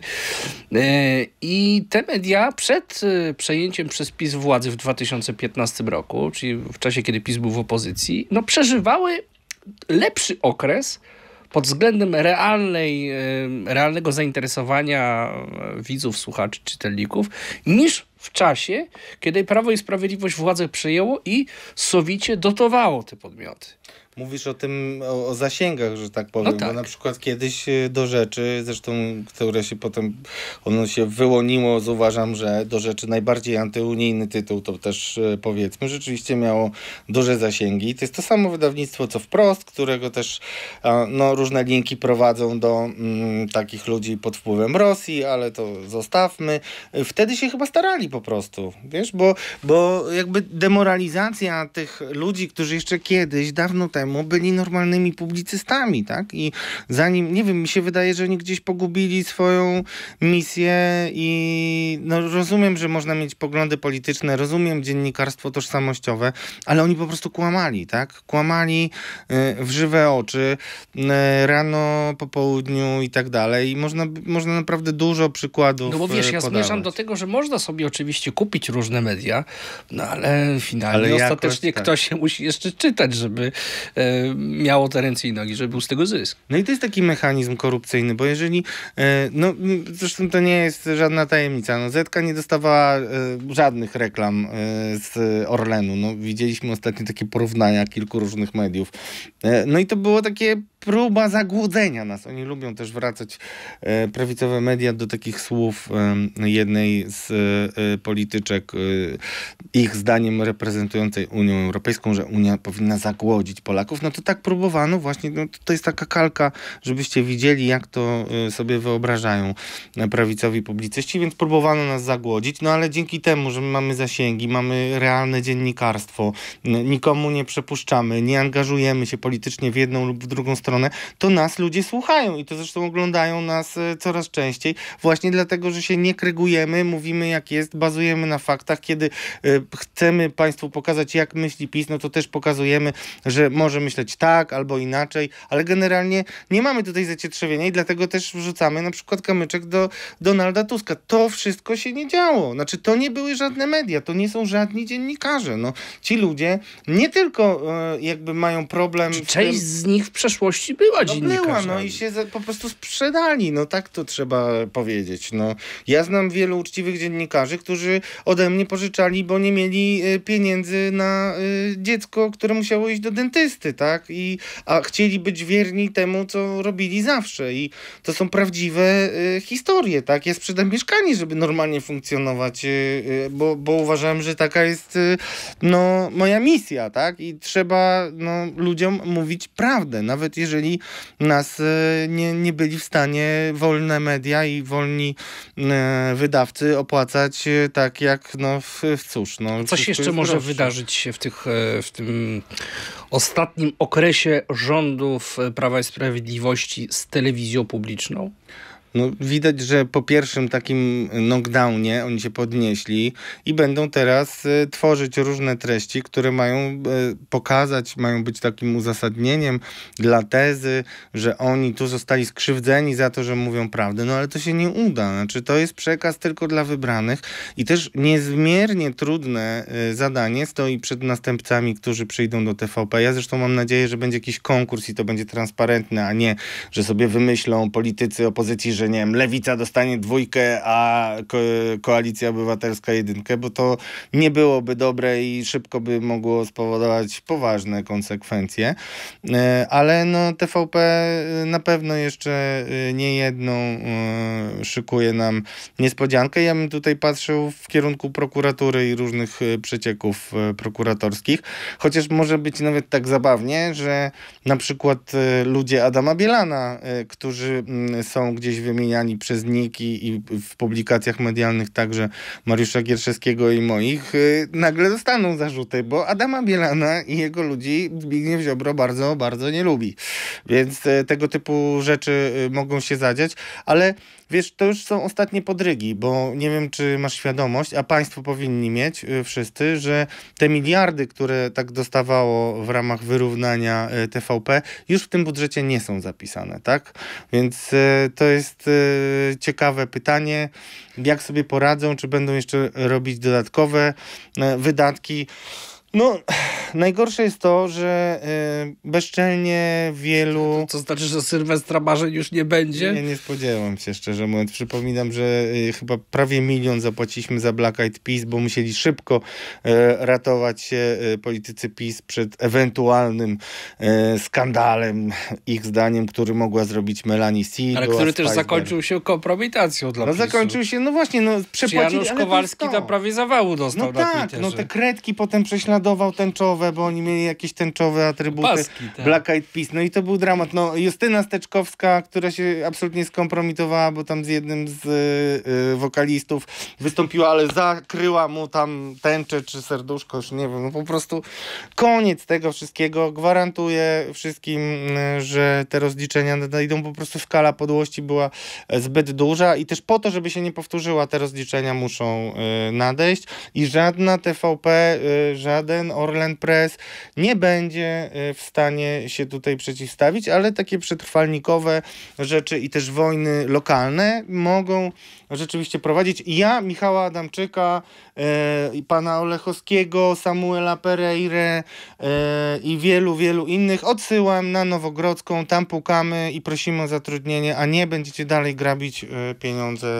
I te media przed przejęciem przez PiS władzy w 2015 roku, czyli w czasie, kiedy PiS był w opozycji, no przeżywały lepszy okres pod względem realnego zainteresowania widzów, słuchaczy, czytelników, niż w czasie, kiedy Prawo i Sprawiedliwość władzę przejęło i sowicie dotowało te podmioty. Mówisz o tym, o zasięgach, że tak powiem, no tak. Bo na przykład kiedyś Do Rzeczy, zresztą, które się potem, ono się wyłoniło, uważam, że Do Rzeczy najbardziej antyunijny tytuł, to też powiedzmy, rzeczywiście miało duże zasięgi. To jest to samo wydawnictwo, co Wprost, którego też różne linki prowadzą do takich ludzi pod wpływem Rosji, ale to zostawmy. Wtedy się chyba starali po prostu, wiesz, bo jakby demoralizacja tych ludzi, którzy jeszcze kiedyś, dawno temu byli normalnymi publicystami, tak? I zanim, nie wiem, mi się wydaje, że oni gdzieś pogubili swoją misję i rozumiem, że można mieć poglądy polityczne, rozumiem dziennikarstwo tożsamościowe, ale oni po prostu kłamali, tak? Kłamali w żywe oczy, rano, po południu i tak dalej. I można naprawdę dużo przykładów No bo wiesz, ja podawać. zmierzam do tego, że można sobie oczywiście kupić różne media, no ale finalnie ostatecznie ktoś się musi jeszcze czytać, żeby miało te ręce i nogi, żeby był z tego zysk. No i to jest taki mechanizm korupcyjny, bo jeżeli, zresztą to nie jest żadna tajemnica, Zetka nie dostawała żadnych reklam z Orlenu. Widzieliśmy ostatnio takie porównania kilku różnych mediów. No i to było takie próba zagłodzenia nas. Oni lubią też wracać, prawicowe media, do takich słów jednej z polityczek, ich zdaniem reprezentującej Unię Europejską, że Unia powinna zagłodzić Polaków. No to tak próbowano właśnie, no to jest taka kalka, żebyście widzieli, jak to sobie wyobrażają prawicowi publicyści, więc próbowano nas zagłodzić, no ale dzięki temu, że my mamy zasięgi, mamy realne dziennikarstwo, nikomu nie przepuszczamy, nie angażujemy się politycznie w jedną lub w drugą stronę, to nas ludzie słuchają i to zresztą oglądają nas coraz częściej, właśnie dlatego, że się nie krygujemy, mówimy jak jest, bazujemy na faktach. Kiedy chcemy państwu pokazać, jak myśli PiS, no to też pokazujemy, że może myśleć tak albo inaczej, ale generalnie nie mamy tutaj zacietrzewienia i dlatego też wrzucamy na przykład kamyczek do Donalda Tuska. To wszystko się nie działo. Znaczy, to nie były żadne media, to nie są żadni dziennikarze. No, ci ludzie nie tylko jakby mają problem z część tym, z nich w przeszłości była dziennikarzami. no i się po prostu sprzedali. No tak to trzeba powiedzieć. No, ja znam wielu uczciwych dziennikarzy, którzy ode mnie pożyczali, bo nie mieli pieniędzy na dziecko, które musiało iść do dentysty, tak? A chcieli być wierni temu, co robili zawsze. I to są prawdziwe historie, tak? Ja sprzedam mieszkanie, żeby normalnie funkcjonować, bo uważam, że taka jest no, moja misja, tak? I trzeba ludziom mówić prawdę, nawet jeżeli nas nie byli w stanie wolne media i wolni wydawcy opłacać tak jak, cóż. Coś jeszcze może wydarzyć się w tym ostatnim okresie rządów Prawa i Sprawiedliwości z telewizją publiczną? No, widać, że po pierwszym takim knockdownie oni się podnieśli i będą teraz tworzyć różne treści, które mają pokazać, mają być takim uzasadnieniem dla tezy, że oni tu zostali skrzywdzeni za to, że mówią prawdę. No ale to się nie uda. Znaczy, to jest przekaz tylko dla wybranych i też niezmiernie trudne zadanie stoi przed następcami, którzy przyjdą do TVP. Ja zresztą mam nadzieję, że będzie jakiś konkurs i to będzie transparentne, a nie, że sobie wymyślą politycy opozycji, że nie wiem, Lewica dostanie 2, a Koalicja Obywatelska 1, bo to nie byłoby dobre i szybko by mogło spowodować poważne konsekwencje. Ale TVP na pewno jeszcze nie jedną szykuje nam niespodziankę. Ja bym tutaj patrzył w kierunku prokuratury i różnych przecieków prokuratorskich, chociaż może być nawet tak zabawnie, że na przykład ludzie Adama Bielana, którzy są gdzieś wymieniani przez NIK i w publikacjach medialnych także Mariusza Gierszewskiego i moich, nagle dostaną zarzuty, bo Adama Bielana i jego ludzi Zbigniew Ziobro bardzo, bardzo nie lubi. Więc tego typu rzeczy mogą się zadziać, ale wiesz, to już są ostatnie podrygi, bo nie wiem, czy masz świadomość, a państwo powinni mieć wszyscy, że te miliardy, które tak dostawało w ramach wyrównania TVP, już w tym budżecie nie są zapisane, tak? Więc to jest ciekawe pytanie, jak sobie poradzą, czy będą jeszcze robić dodatkowe wydatki. No, najgorsze jest to, że bezczelnie wielu... To znaczy, że Sylwestra marzeń już nie będzie? Nie spodziewam się, szczerze mówiąc. Przypominam, że chyba prawie 1 milion zapłaciliśmy za Black Eyed Peas, bo musieli szybko ratować się politycy PiS przed ewentualnym skandalem, ich zdaniem, który mogła zrobić Melanie C. Ale który też zakończył się kompromitacją dla PiS-u. Zakończył się, przepłacili... Janusz Kowalski tam prawie zawału dostał na Twitterze. Te kredki potem prześladował tęczowe, bo oni mieli jakieś tęczowe atrybuty. Paski, tak. Black Eyed Peas. No i to był dramat. Justyna Steczkowska, która się absolutnie skompromitowała, bo tam z jednym z wokalistów wystąpiła, ale zakryła mu tam tęczę czy serduszko, już nie wiem. Po prostu koniec tego wszystkiego. Gwarantuję wszystkim, że te rozliczenia nadejdą. Po prostu skala podłości była zbyt duża i też po to, żeby się nie powtórzyła, te rozliczenia muszą nadejść i żadna TVP, żaden Orlen Press nie będzie w stanie się tutaj przeciwstawić, ale takie przetrwalnikowe rzeczy i też wojny lokalne mogą rzeczywiście prowadzić. Ja Michała Adamczyka, i pana Olechowskiego, Samuela Pereire i wielu, wielu innych odsyłam na Nowogrodzką, tam pukamy i prosimy o zatrudnienie, a nie będziecie dalej grabić pieniądze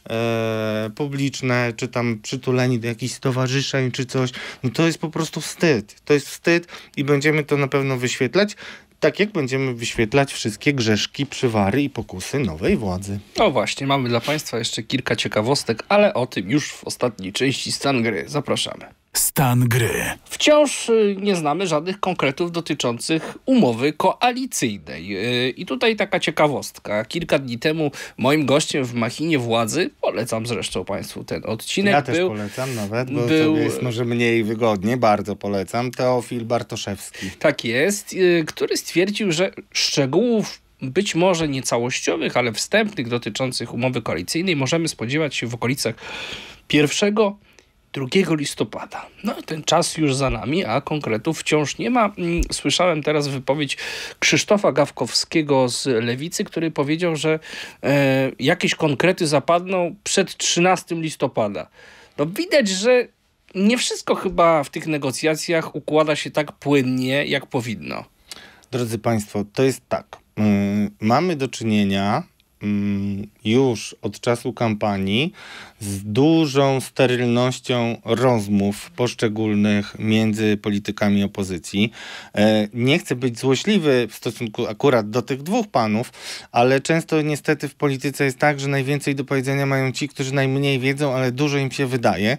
publiczne, czy tam przytuleni do jakichś stowarzyszeń, czy coś. No to jest po prostu wstyd. To jest wstyd i będziemy to na pewno wyświetlać. tak jak będziemy wyświetlać wszystkie grzeszki, przywary i pokusy nowej władzy. No właśnie, mamy dla Państwa jeszcze kilka ciekawostek, ale o tym już w ostatniej części Stan Gry. Zapraszamy. Stan gry. Wciąż nie znamy żadnych konkretów dotyczących umowy koalicyjnej. I tutaj taka ciekawostka. Kilka dni temu moim gościem w Machinie Władzy, polecam zresztą Państwu ten odcinek. Ja też polecam nawet, bo to jest może mniej wygodnie, bardzo polecam. Teofil Bartoszewski. Tak jest, który stwierdził, że szczegółów być może nie całościowych, ale wstępnych dotyczących umowy koalicyjnej możemy spodziewać się w okolicach 2 listopada. No ten czas już za nami, a konkretów wciąż nie ma. Słyszałem teraz wypowiedź Krzysztofa Gawkowskiego z Lewicy, który powiedział, że jakieś konkrety zapadną przed 13 listopada. No widać, że nie wszystko chyba w tych negocjacjach układa się tak płynnie, jak powinno. Drodzy Państwo, to jest tak. Mamy do czynienia już od czasu kampanii z dużą sterylnością rozmów poszczególnych między politykami opozycji. Nie chcę być złośliwy w stosunku akurat do tych dwóch panów, ale często niestety w polityce jest tak, że najwięcej do powiedzenia mają ci, którzy najmniej wiedzą, ale dużo im się wydaje.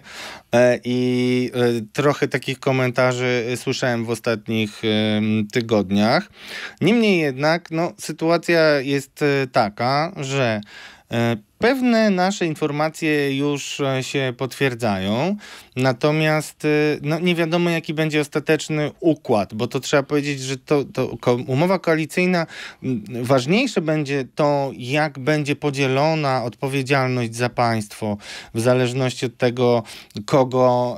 I trochę takich komentarzy słyszałem w ostatnich tygodniach. Niemniej jednak sytuacja jest taka, że pewne nasze informacje już się potwierdzają, natomiast nie wiadomo, jaki będzie ostateczny układ, bo to trzeba powiedzieć, że umowa koalicyjna, ważniejsze będzie to, jak będzie podzielona odpowiedzialność za państwo, w zależności od tego, kogo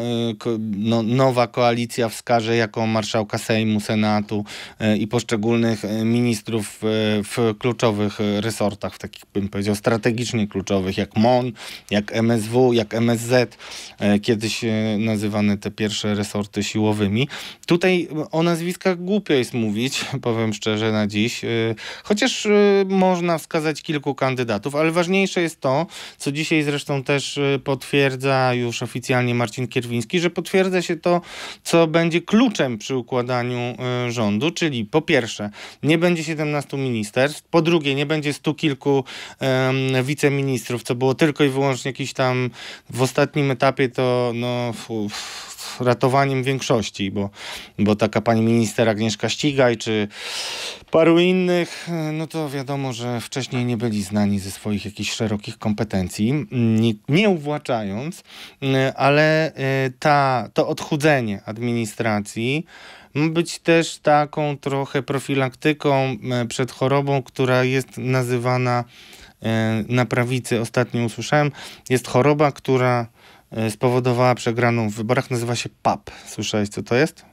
nowa koalicja wskaże jako marszałka Sejmu, Senatu i poszczególnych ministrów w kluczowych resortach, w takich, bym powiedział, strategicznie kluczowych, jak MON, jak MSW, jak MSZ, kiedyś nazywane te pierwsze resorty siłowymi. Tutaj o nazwiskach głupio jest mówić, powiem szczerze, na dziś, chociaż można wskazać kilku kandydatów, ale ważniejsze jest to, co dzisiaj zresztą też potwierdza już oficjalnie Marcin Kierwiński, że potwierdza się to, co będzie kluczem przy układaniu rządu, czyli po pierwsze, nie będzie 17 ministerstw, po drugie, nie będzie 100 kilku wiceministrów, co było tylko i wyłącznie jakiś tam w ostatnim etapie to ratowaniem większości, bo taka pani minister Agnieszka Ścigaj czy paru innych, to wiadomo, że wcześniej nie byli znani ze swoich jakichś szerokich kompetencji, nie uwłaczając, ale to odchudzenie administracji ma być też taką trochę profilaktyką przed chorobą, która jest nazywana na prawicy, ostatnio usłyszałem, jest choroba, która spowodowała przegraną w wyborach, nazywa się PAP. Słyszałeś, co to jest?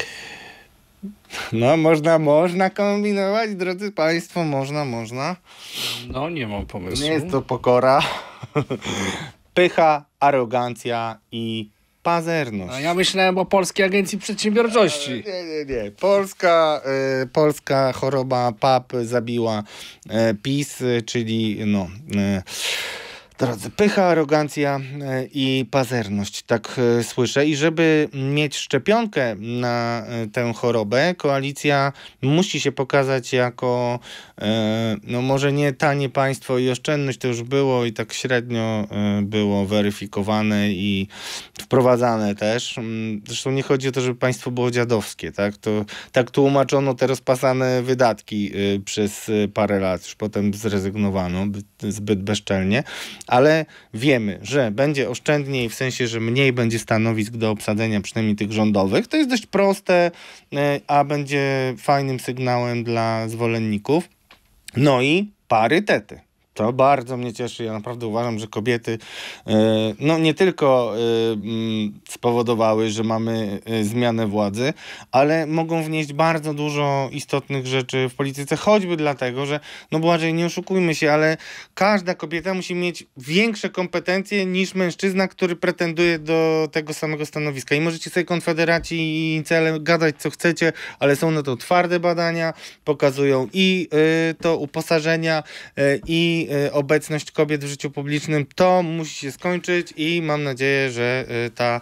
Można kombinować, drodzy Państwo, można. Nie mam pomysłu. Nie jest to pokora, pycha, arogancja i pazerność. A ja myślałem o Polskiej Agencji Przedsiębiorczości. Nie. Polska choroba PAP zabiła PiS, czyli drodzy, pycha, arogancja i pazerność, tak słyszę. I żeby mieć szczepionkę na tę chorobę, koalicja musi się pokazać jako, może nie tanie państwo i oszczędność, to już było i tak średnio było weryfikowane i wprowadzane też. Zresztą nie chodzi o to, żeby państwo było dziadowskie, tak? To tak tłumaczono te rozpasane wydatki przez parę lat, już potem zrezygnowano zbyt bezczelnie. Ale wiemy, że będzie oszczędniej w sensie, że mniej będzie stanowisk do obsadzenia, przynajmniej tych rządowych. To jest dość proste, a będzie fajnym sygnałem dla zwolenników. I parytety. To bardzo mnie cieszy. Ja naprawdę uważam, że kobiety nie tylko spowodowały, że mamy zmianę władzy, ale mogą wnieść bardzo dużo istotnych rzeczy w polityce, choćby dlatego, że Błażej, nie oszukujmy się, ale każda kobieta musi mieć większe kompetencje niż mężczyzna, który pretenduje do tego samego stanowiska. I możecie sobie konfederaci i cele gadać co chcecie, ale są na to twarde badania, pokazują i to uposażenia, i i obecność kobiet w życiu publicznym, to musi się skończyć i mam nadzieję, że ta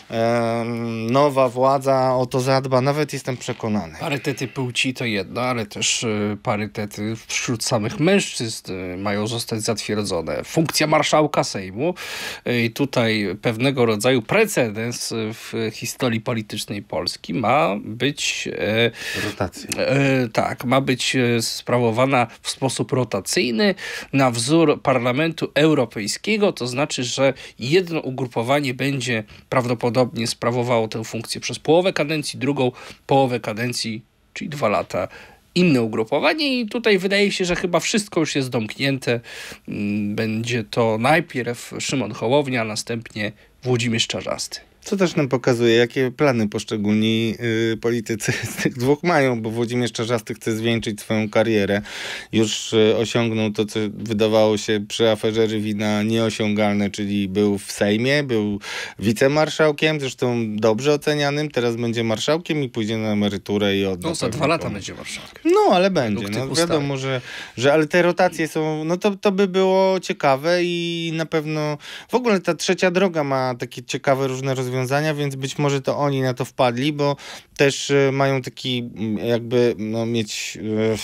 nowa władza o to zadba. Nawet jestem przekonany. Parytety płci to jedno, ale też parytety wśród samych mężczyzn mają zostać zatwierdzone. Funkcja marszałka Sejmu i tutaj pewnego rodzaju precedens w historii politycznej Polski ma być Rotacja. tak, ma być sprawowana w sposób rotacyjny na wzór Parlamentu Europejskiego, to znaczy, że jedno ugrupowanie będzie prawdopodobnie sprawowało tę funkcję przez połowę kadencji, drugą połowę kadencji, czyli 2 lata, inne ugrupowanie i tutaj wydaje się, że chyba wszystko już jest domknięte. Będzie to najpierw Szymon Hołownia, a następnie Włodzimierz Czarzasty. Co też nam pokazuje, jakie plany poszczególni politycy z tych dwóch mają, bo Włodzimierz Czarzasty chce zwieńczyć swoją karierę. Już osiągnął to, co wydawało się przy aferze Rywina nieosiągalne, czyli był w Sejmie, był wicemarszałkiem, zresztą dobrze ocenianym, teraz będzie marszałkiem i pójdzie na emeryturę i odda. No za 2 lata będzie marszałkiem. No, ale będzie. No, wiadomo, że ale te rotacje są, no to by było ciekawe i na pewno w ogóle ta trzecia droga ma takie ciekawe różne rozwiązania, więc być może to oni na to wpadli, bo też mają taki jakby mieć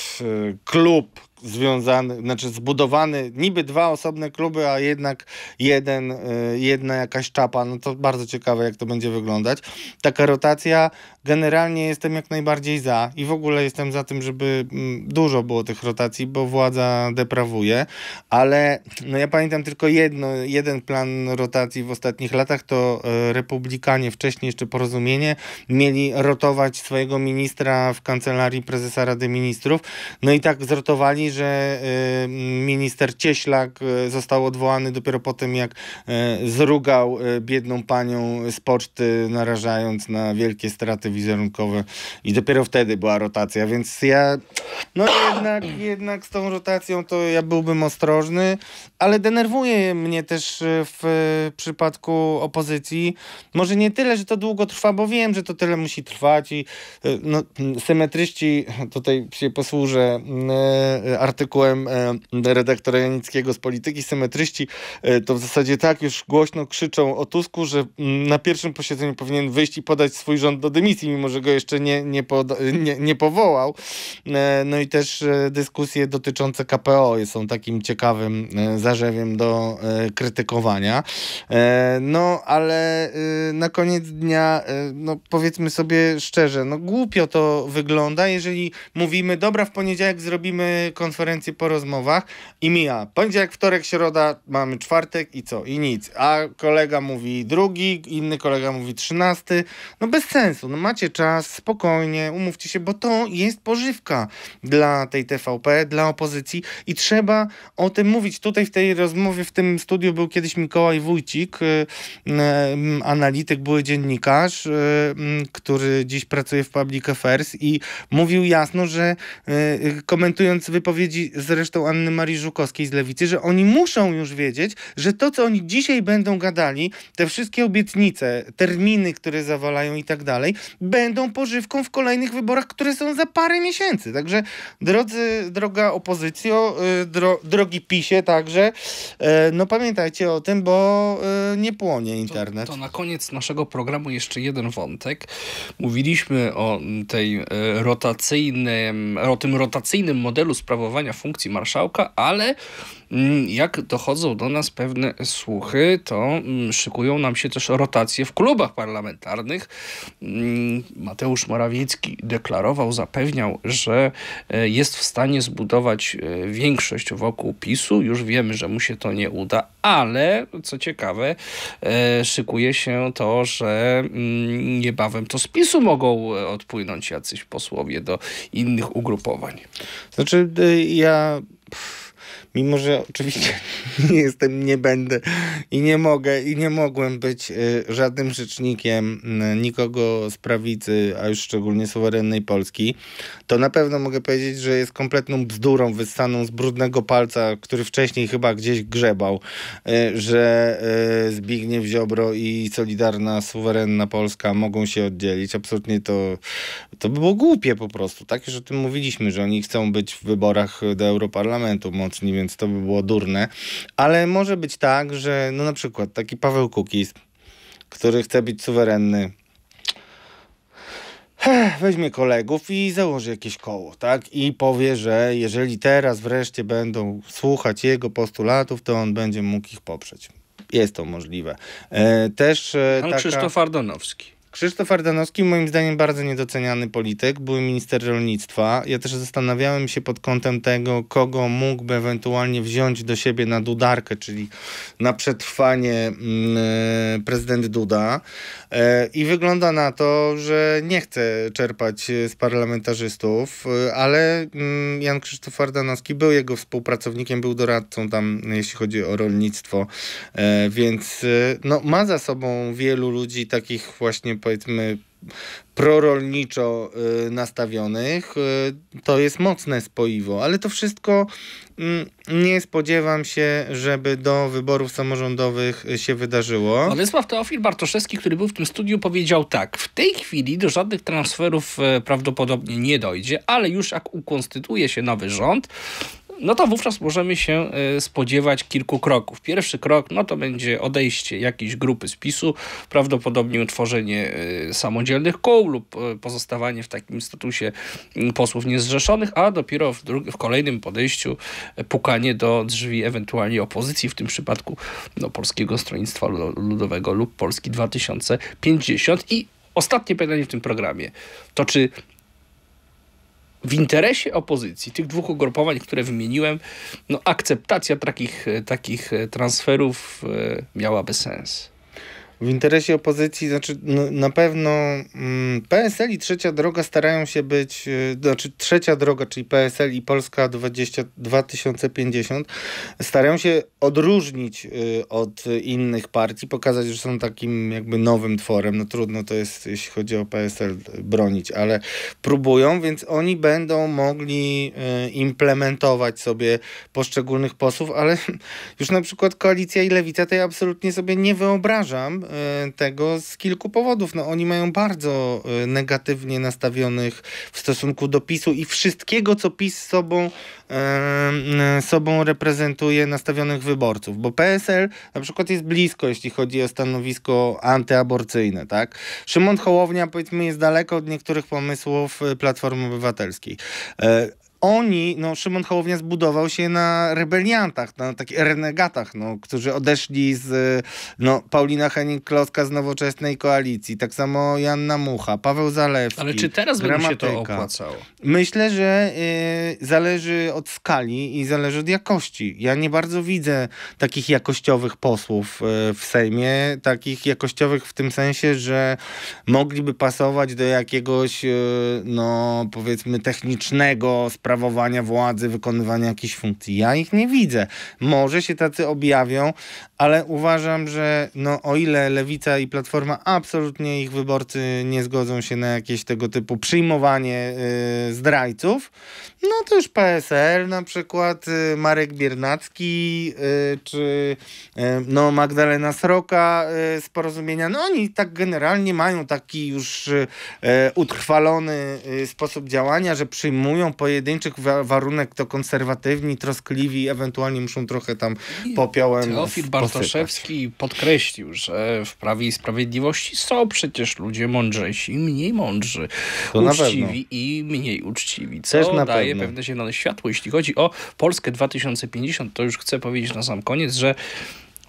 klub związany, znaczy zbudowany, niby 2 osobne kluby, a jednak jedna jakaś czapa, no to bardzo ciekawe, jak to będzie wyglądać. Taka rotacja, generalnie jestem jak najbardziej za i w ogóle jestem za tym, żeby dużo było tych rotacji, bo władza deprawuje, ale no ja pamiętam tylko jeden plan rotacji w ostatnich latach, to Republikanie, wcześniej jeszcze Porozumienie, mieli rotować swojego ministra w Kancelarii Prezesa Rady Ministrów, no i tak zrotowali, że minister Cieślak został odwołany dopiero po tym, jak zrugał biedną panią z poczty, narażając na wielkie straty wizerunkowe i dopiero wtedy była rotacja, więc ja jednak z tą rotacją to ja byłbym ostrożny, ale denerwuje mnie też w przypadku opozycji, może nie tyle, że to długo trwa, bo wiem, że to tyle musi trwać i symetryści, tutaj się posłużę artykułem redaktora Janickiego z Polityki, symetryści to w zasadzie tak już głośno krzyczą o Tusku, że na pierwszym posiedzeniu powinien wyjść i podać swój rząd do dymisji, mimo że go jeszcze nie powołał. No i też dyskusje dotyczące KPO są takim ciekawym zarzewiem do krytykowania. No ale na koniec dnia powiedzmy sobie szczerze, głupio to wygląda, jeżeli mówimy, dobra, w poniedziałek zrobimy konferencję po rozmowach i mija poniedziałek, wtorek, środa, mamy czwartek i co? I nic. A kolega mówi 2, inny kolega mówi 13. No bez sensu. No macie czas, spokojnie, umówcie się, bo to jest pożywka dla tej TVP, dla opozycji i trzeba o tym mówić. Tutaj w tej rozmowie, w tym studiu był kiedyś Mikołaj Wójcik, analityk, były dziennikarz, który dziś pracuje w Public Affairs i mówił jasno, że komentując wypowiedzi zresztą Anny Marii Żukowskiej z Lewicy, że oni muszą już wiedzieć, że to, co oni dzisiaj będą gadali, te wszystkie obietnice, terminy, które zawalają i tak dalej, będą pożywką w kolejnych wyborach, które są za parę miesięcy. Także droga opozycjo, drogi PiS-ie także, pamiętajcie o tym, bo nie płonie internet. To na koniec naszego programu jeszcze jeden wątek. Mówiliśmy o tym rotacyjnym modelu sprawowania funkcji marszałka, ale jak dochodzą do nas pewne słuchy, to szykują nam się też rotacje w klubach parlamentarnych. Mateusz Morawiecki deklarował, zapewniał, że jest w stanie zbudować większość wokół PiS-u. Już wiemy, że mu się to nie uda, ale co ciekawe, szykuje się to, że niebawem to z PiS-u mogą odpłynąć jacyś posłowie do innych ugrupowań. Znaczy, mimo że oczywiście nie jestem, nie będę i nie mogę i nie mogłem być żadnym rzecznikiem nikogo z prawicy, a już szczególnie suwerennej Polski, to na pewno mogę powiedzieć, że jest kompletną bzdurą wyssaną z brudnego palca, który wcześniej chyba gdzieś grzebał, że Zbigniew Ziobro i Solidarna, suwerenna Polska mogą się oddzielić. Absolutnie to by było głupie po prostu. Tak już o tym mówiliśmy, że oni chcą być w wyborach do Europarlamentu mocni, więc to by było durne. Ale może być tak, że no na przykład taki Paweł Kukiz, który chce być suwerenny, weźmie kolegów i założy jakieś koło, tak? I powie, że jeżeli teraz wreszcie będą słuchać jego postulatów, to on będzie mógł ich poprzeć. Jest to możliwe. Też Krzysztof Ardanowski. Krzysztof Ardanowski, moim zdaniem bardzo niedoceniany polityk, był minister rolnictwa. Ja też zastanawiałem się pod kątem tego, kogo mógłby ewentualnie wziąć do siebie na dudarkę, czyli na przetrwanie prezydent Duda. I wygląda na to, że nie chce czerpać z parlamentarzystów, ale Jan Krzysztof Ardanowski był jego współpracownikiem, był doradcą tam, jeśli chodzi o rolnictwo, więc no, ma za sobą wielu ludzi takich właśnie, powiedzmy, prorolniczo nastawionych. To jest mocne spoiwo, ale to wszystko nie spodziewam się, żeby do wyborów samorządowych się wydarzyło. Władysław Teofil Bartoszewski, który był w tym studiu, powiedział tak: w tej chwili do żadnych transferów prawdopodobnie nie dojdzie, ale już jak ukonstytuuje się nowy rząd, no to wówczas możemy się spodziewać kilku kroków. Pierwszy krok, no to będzie odejście jakiejś grupy z PiS-u, prawdopodobnie utworzenie samodzielnych kół lub pozostawanie w takim statusie posłów niezrzeszonych, a dopiero w kolejnym podejściu pukanie do drzwi ewentualnie opozycji, w tym przypadku Polskiego Stronnictwa Ludowego lub Polski 2050. I ostatnie pytanie w tym programie, to czy w interesie opozycji, tych dwóch ugrupowań, które wymieniłem, akceptacja takich transferów miałaby sens? W interesie opozycji, znaczy na pewno PSL i Trzecia Droga starają się być, Trzecia Droga, czyli PSL i Polska 2050 starają się odróżnić od innych partii, pokazać, że są takim jakby nowym tworem. No trudno to jest, jeśli chodzi o PSL, bronić, ale próbują, więc oni będą mogli implementować sobie poszczególnych posłów, ale już na przykład Koalicja i Lewica, to ja absolutnie sobie nie wyobrażam tego z kilku powodów. Oni mają bardzo negatywnie nastawionych w stosunku do PiS-u i wszystkiego, co PiS sobą reprezentuje, nastawionych wyborców, bo PSL na przykład jest blisko, jeśli chodzi o stanowisko antyaborcyjne, tak? Szymon Hołownia, powiedzmy, jest daleko od niektórych pomysłów Platformy Obywatelskiej. Szymon Hołownia zbudował się na rebeliantach, na takich renegatach, którzy odeszli z Paulina Hennig-Kloska z Nowoczesnej Koalicji, tak samo Joanna Mucha, Paweł Zalewski. Ale czy teraz by się to opłacało? Myślę, że zależy od skali i zależy od jakości. Ja nie bardzo widzę takich jakościowych posłów w Sejmie, takich jakościowych w tym sensie, że mogliby pasować do jakiegoś, powiedzmy, technicznego sprawowania władzy, wykonywania jakichś funkcji. Ja ich nie widzę. Może się tacy objawią, ale uważam, że o ile Lewica i Platforma, absolutnie ich wyborcy nie zgodzą się na jakieś tego typu przyjmowanie zdrajców, to już PSL, na przykład Marek Biernacki, czy Magdalena Sroka z Porozumienia, oni tak generalnie mają taki już utrwalony sposób działania, że przyjmują pojedynczych warunek, to konserwatywni, troskliwi, ewentualnie muszą trochę tam popiołem Teofil Bartoszewski podkreślił, że w Prawie i Sprawiedliwości są przecież ludzie mądrzejsi i mniej mądrzy, uczciwi i mniej uczciwi, co daje pewne zielone światło. Jeśli chodzi o Polskę 2050, to już chcę powiedzieć na sam koniec, że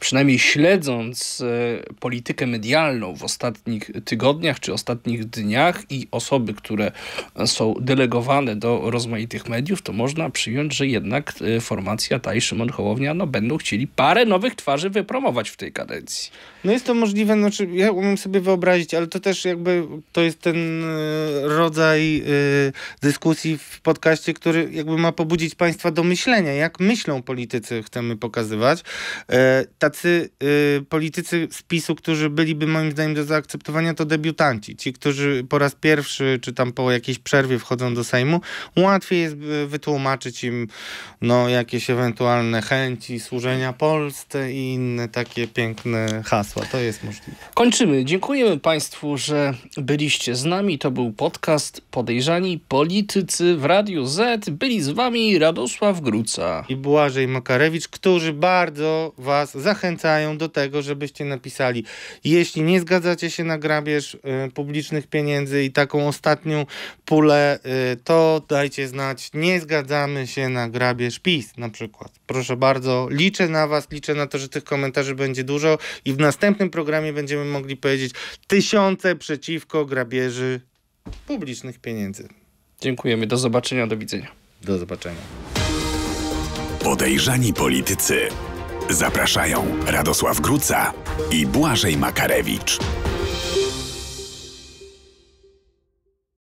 przynajmniej śledząc politykę medialną w ostatnich tygodniach czy ostatnich dniach i osoby, które są delegowane do rozmaitych mediów, to można przyjąć, że jednak formacja ta i Szymon Hołownia będą chcieli parę nowych twarzy wypromować w tej kadencji. No jest to możliwe, znaczy ja umiem sobie wyobrazić, ale to też jakby to jest ten rodzaj dyskusji w podcaście, który jakby ma pobudzić państwa do myślenia, jak myślą politycy, chcemy pokazywać. Tacy politycy z PiS-u, którzy byliby moim zdaniem do zaakceptowania, to debiutanci. Ci, którzy po raz pierwszy, czy tam po jakiejś przerwie wchodzą do Sejmu, łatwiej jest wytłumaczyć im jakieś ewentualne chęci służenia Polsce i inne takie piękne hasła. To jest możliwe. Kończymy. Dziękujemy państwu, że byliście z nami. To był podcast Podejrzani Politycy w Radiu Z. Byli z wami Radosław Gruca i Błażej Makarewicz, którzy bardzo was zachęcają do tego, żebyście napisali, jeśli nie zgadzacie się na grabież publicznych pieniędzy i taką ostatnią pulę, to dajcie znać, nie zgadzamy się na grabież PiS na przykład. Proszę bardzo, liczę na was, liczę na to, że tych komentarzy będzie dużo i w następnym programie będziemy mogli powiedzieć 1000 przeciwko grabieży publicznych pieniędzy. Dziękujemy, do zobaczenia, do widzenia. Do zobaczenia. Podejrzani Politycy. Zapraszają Radosław Gruca i Błażej Makarewicz.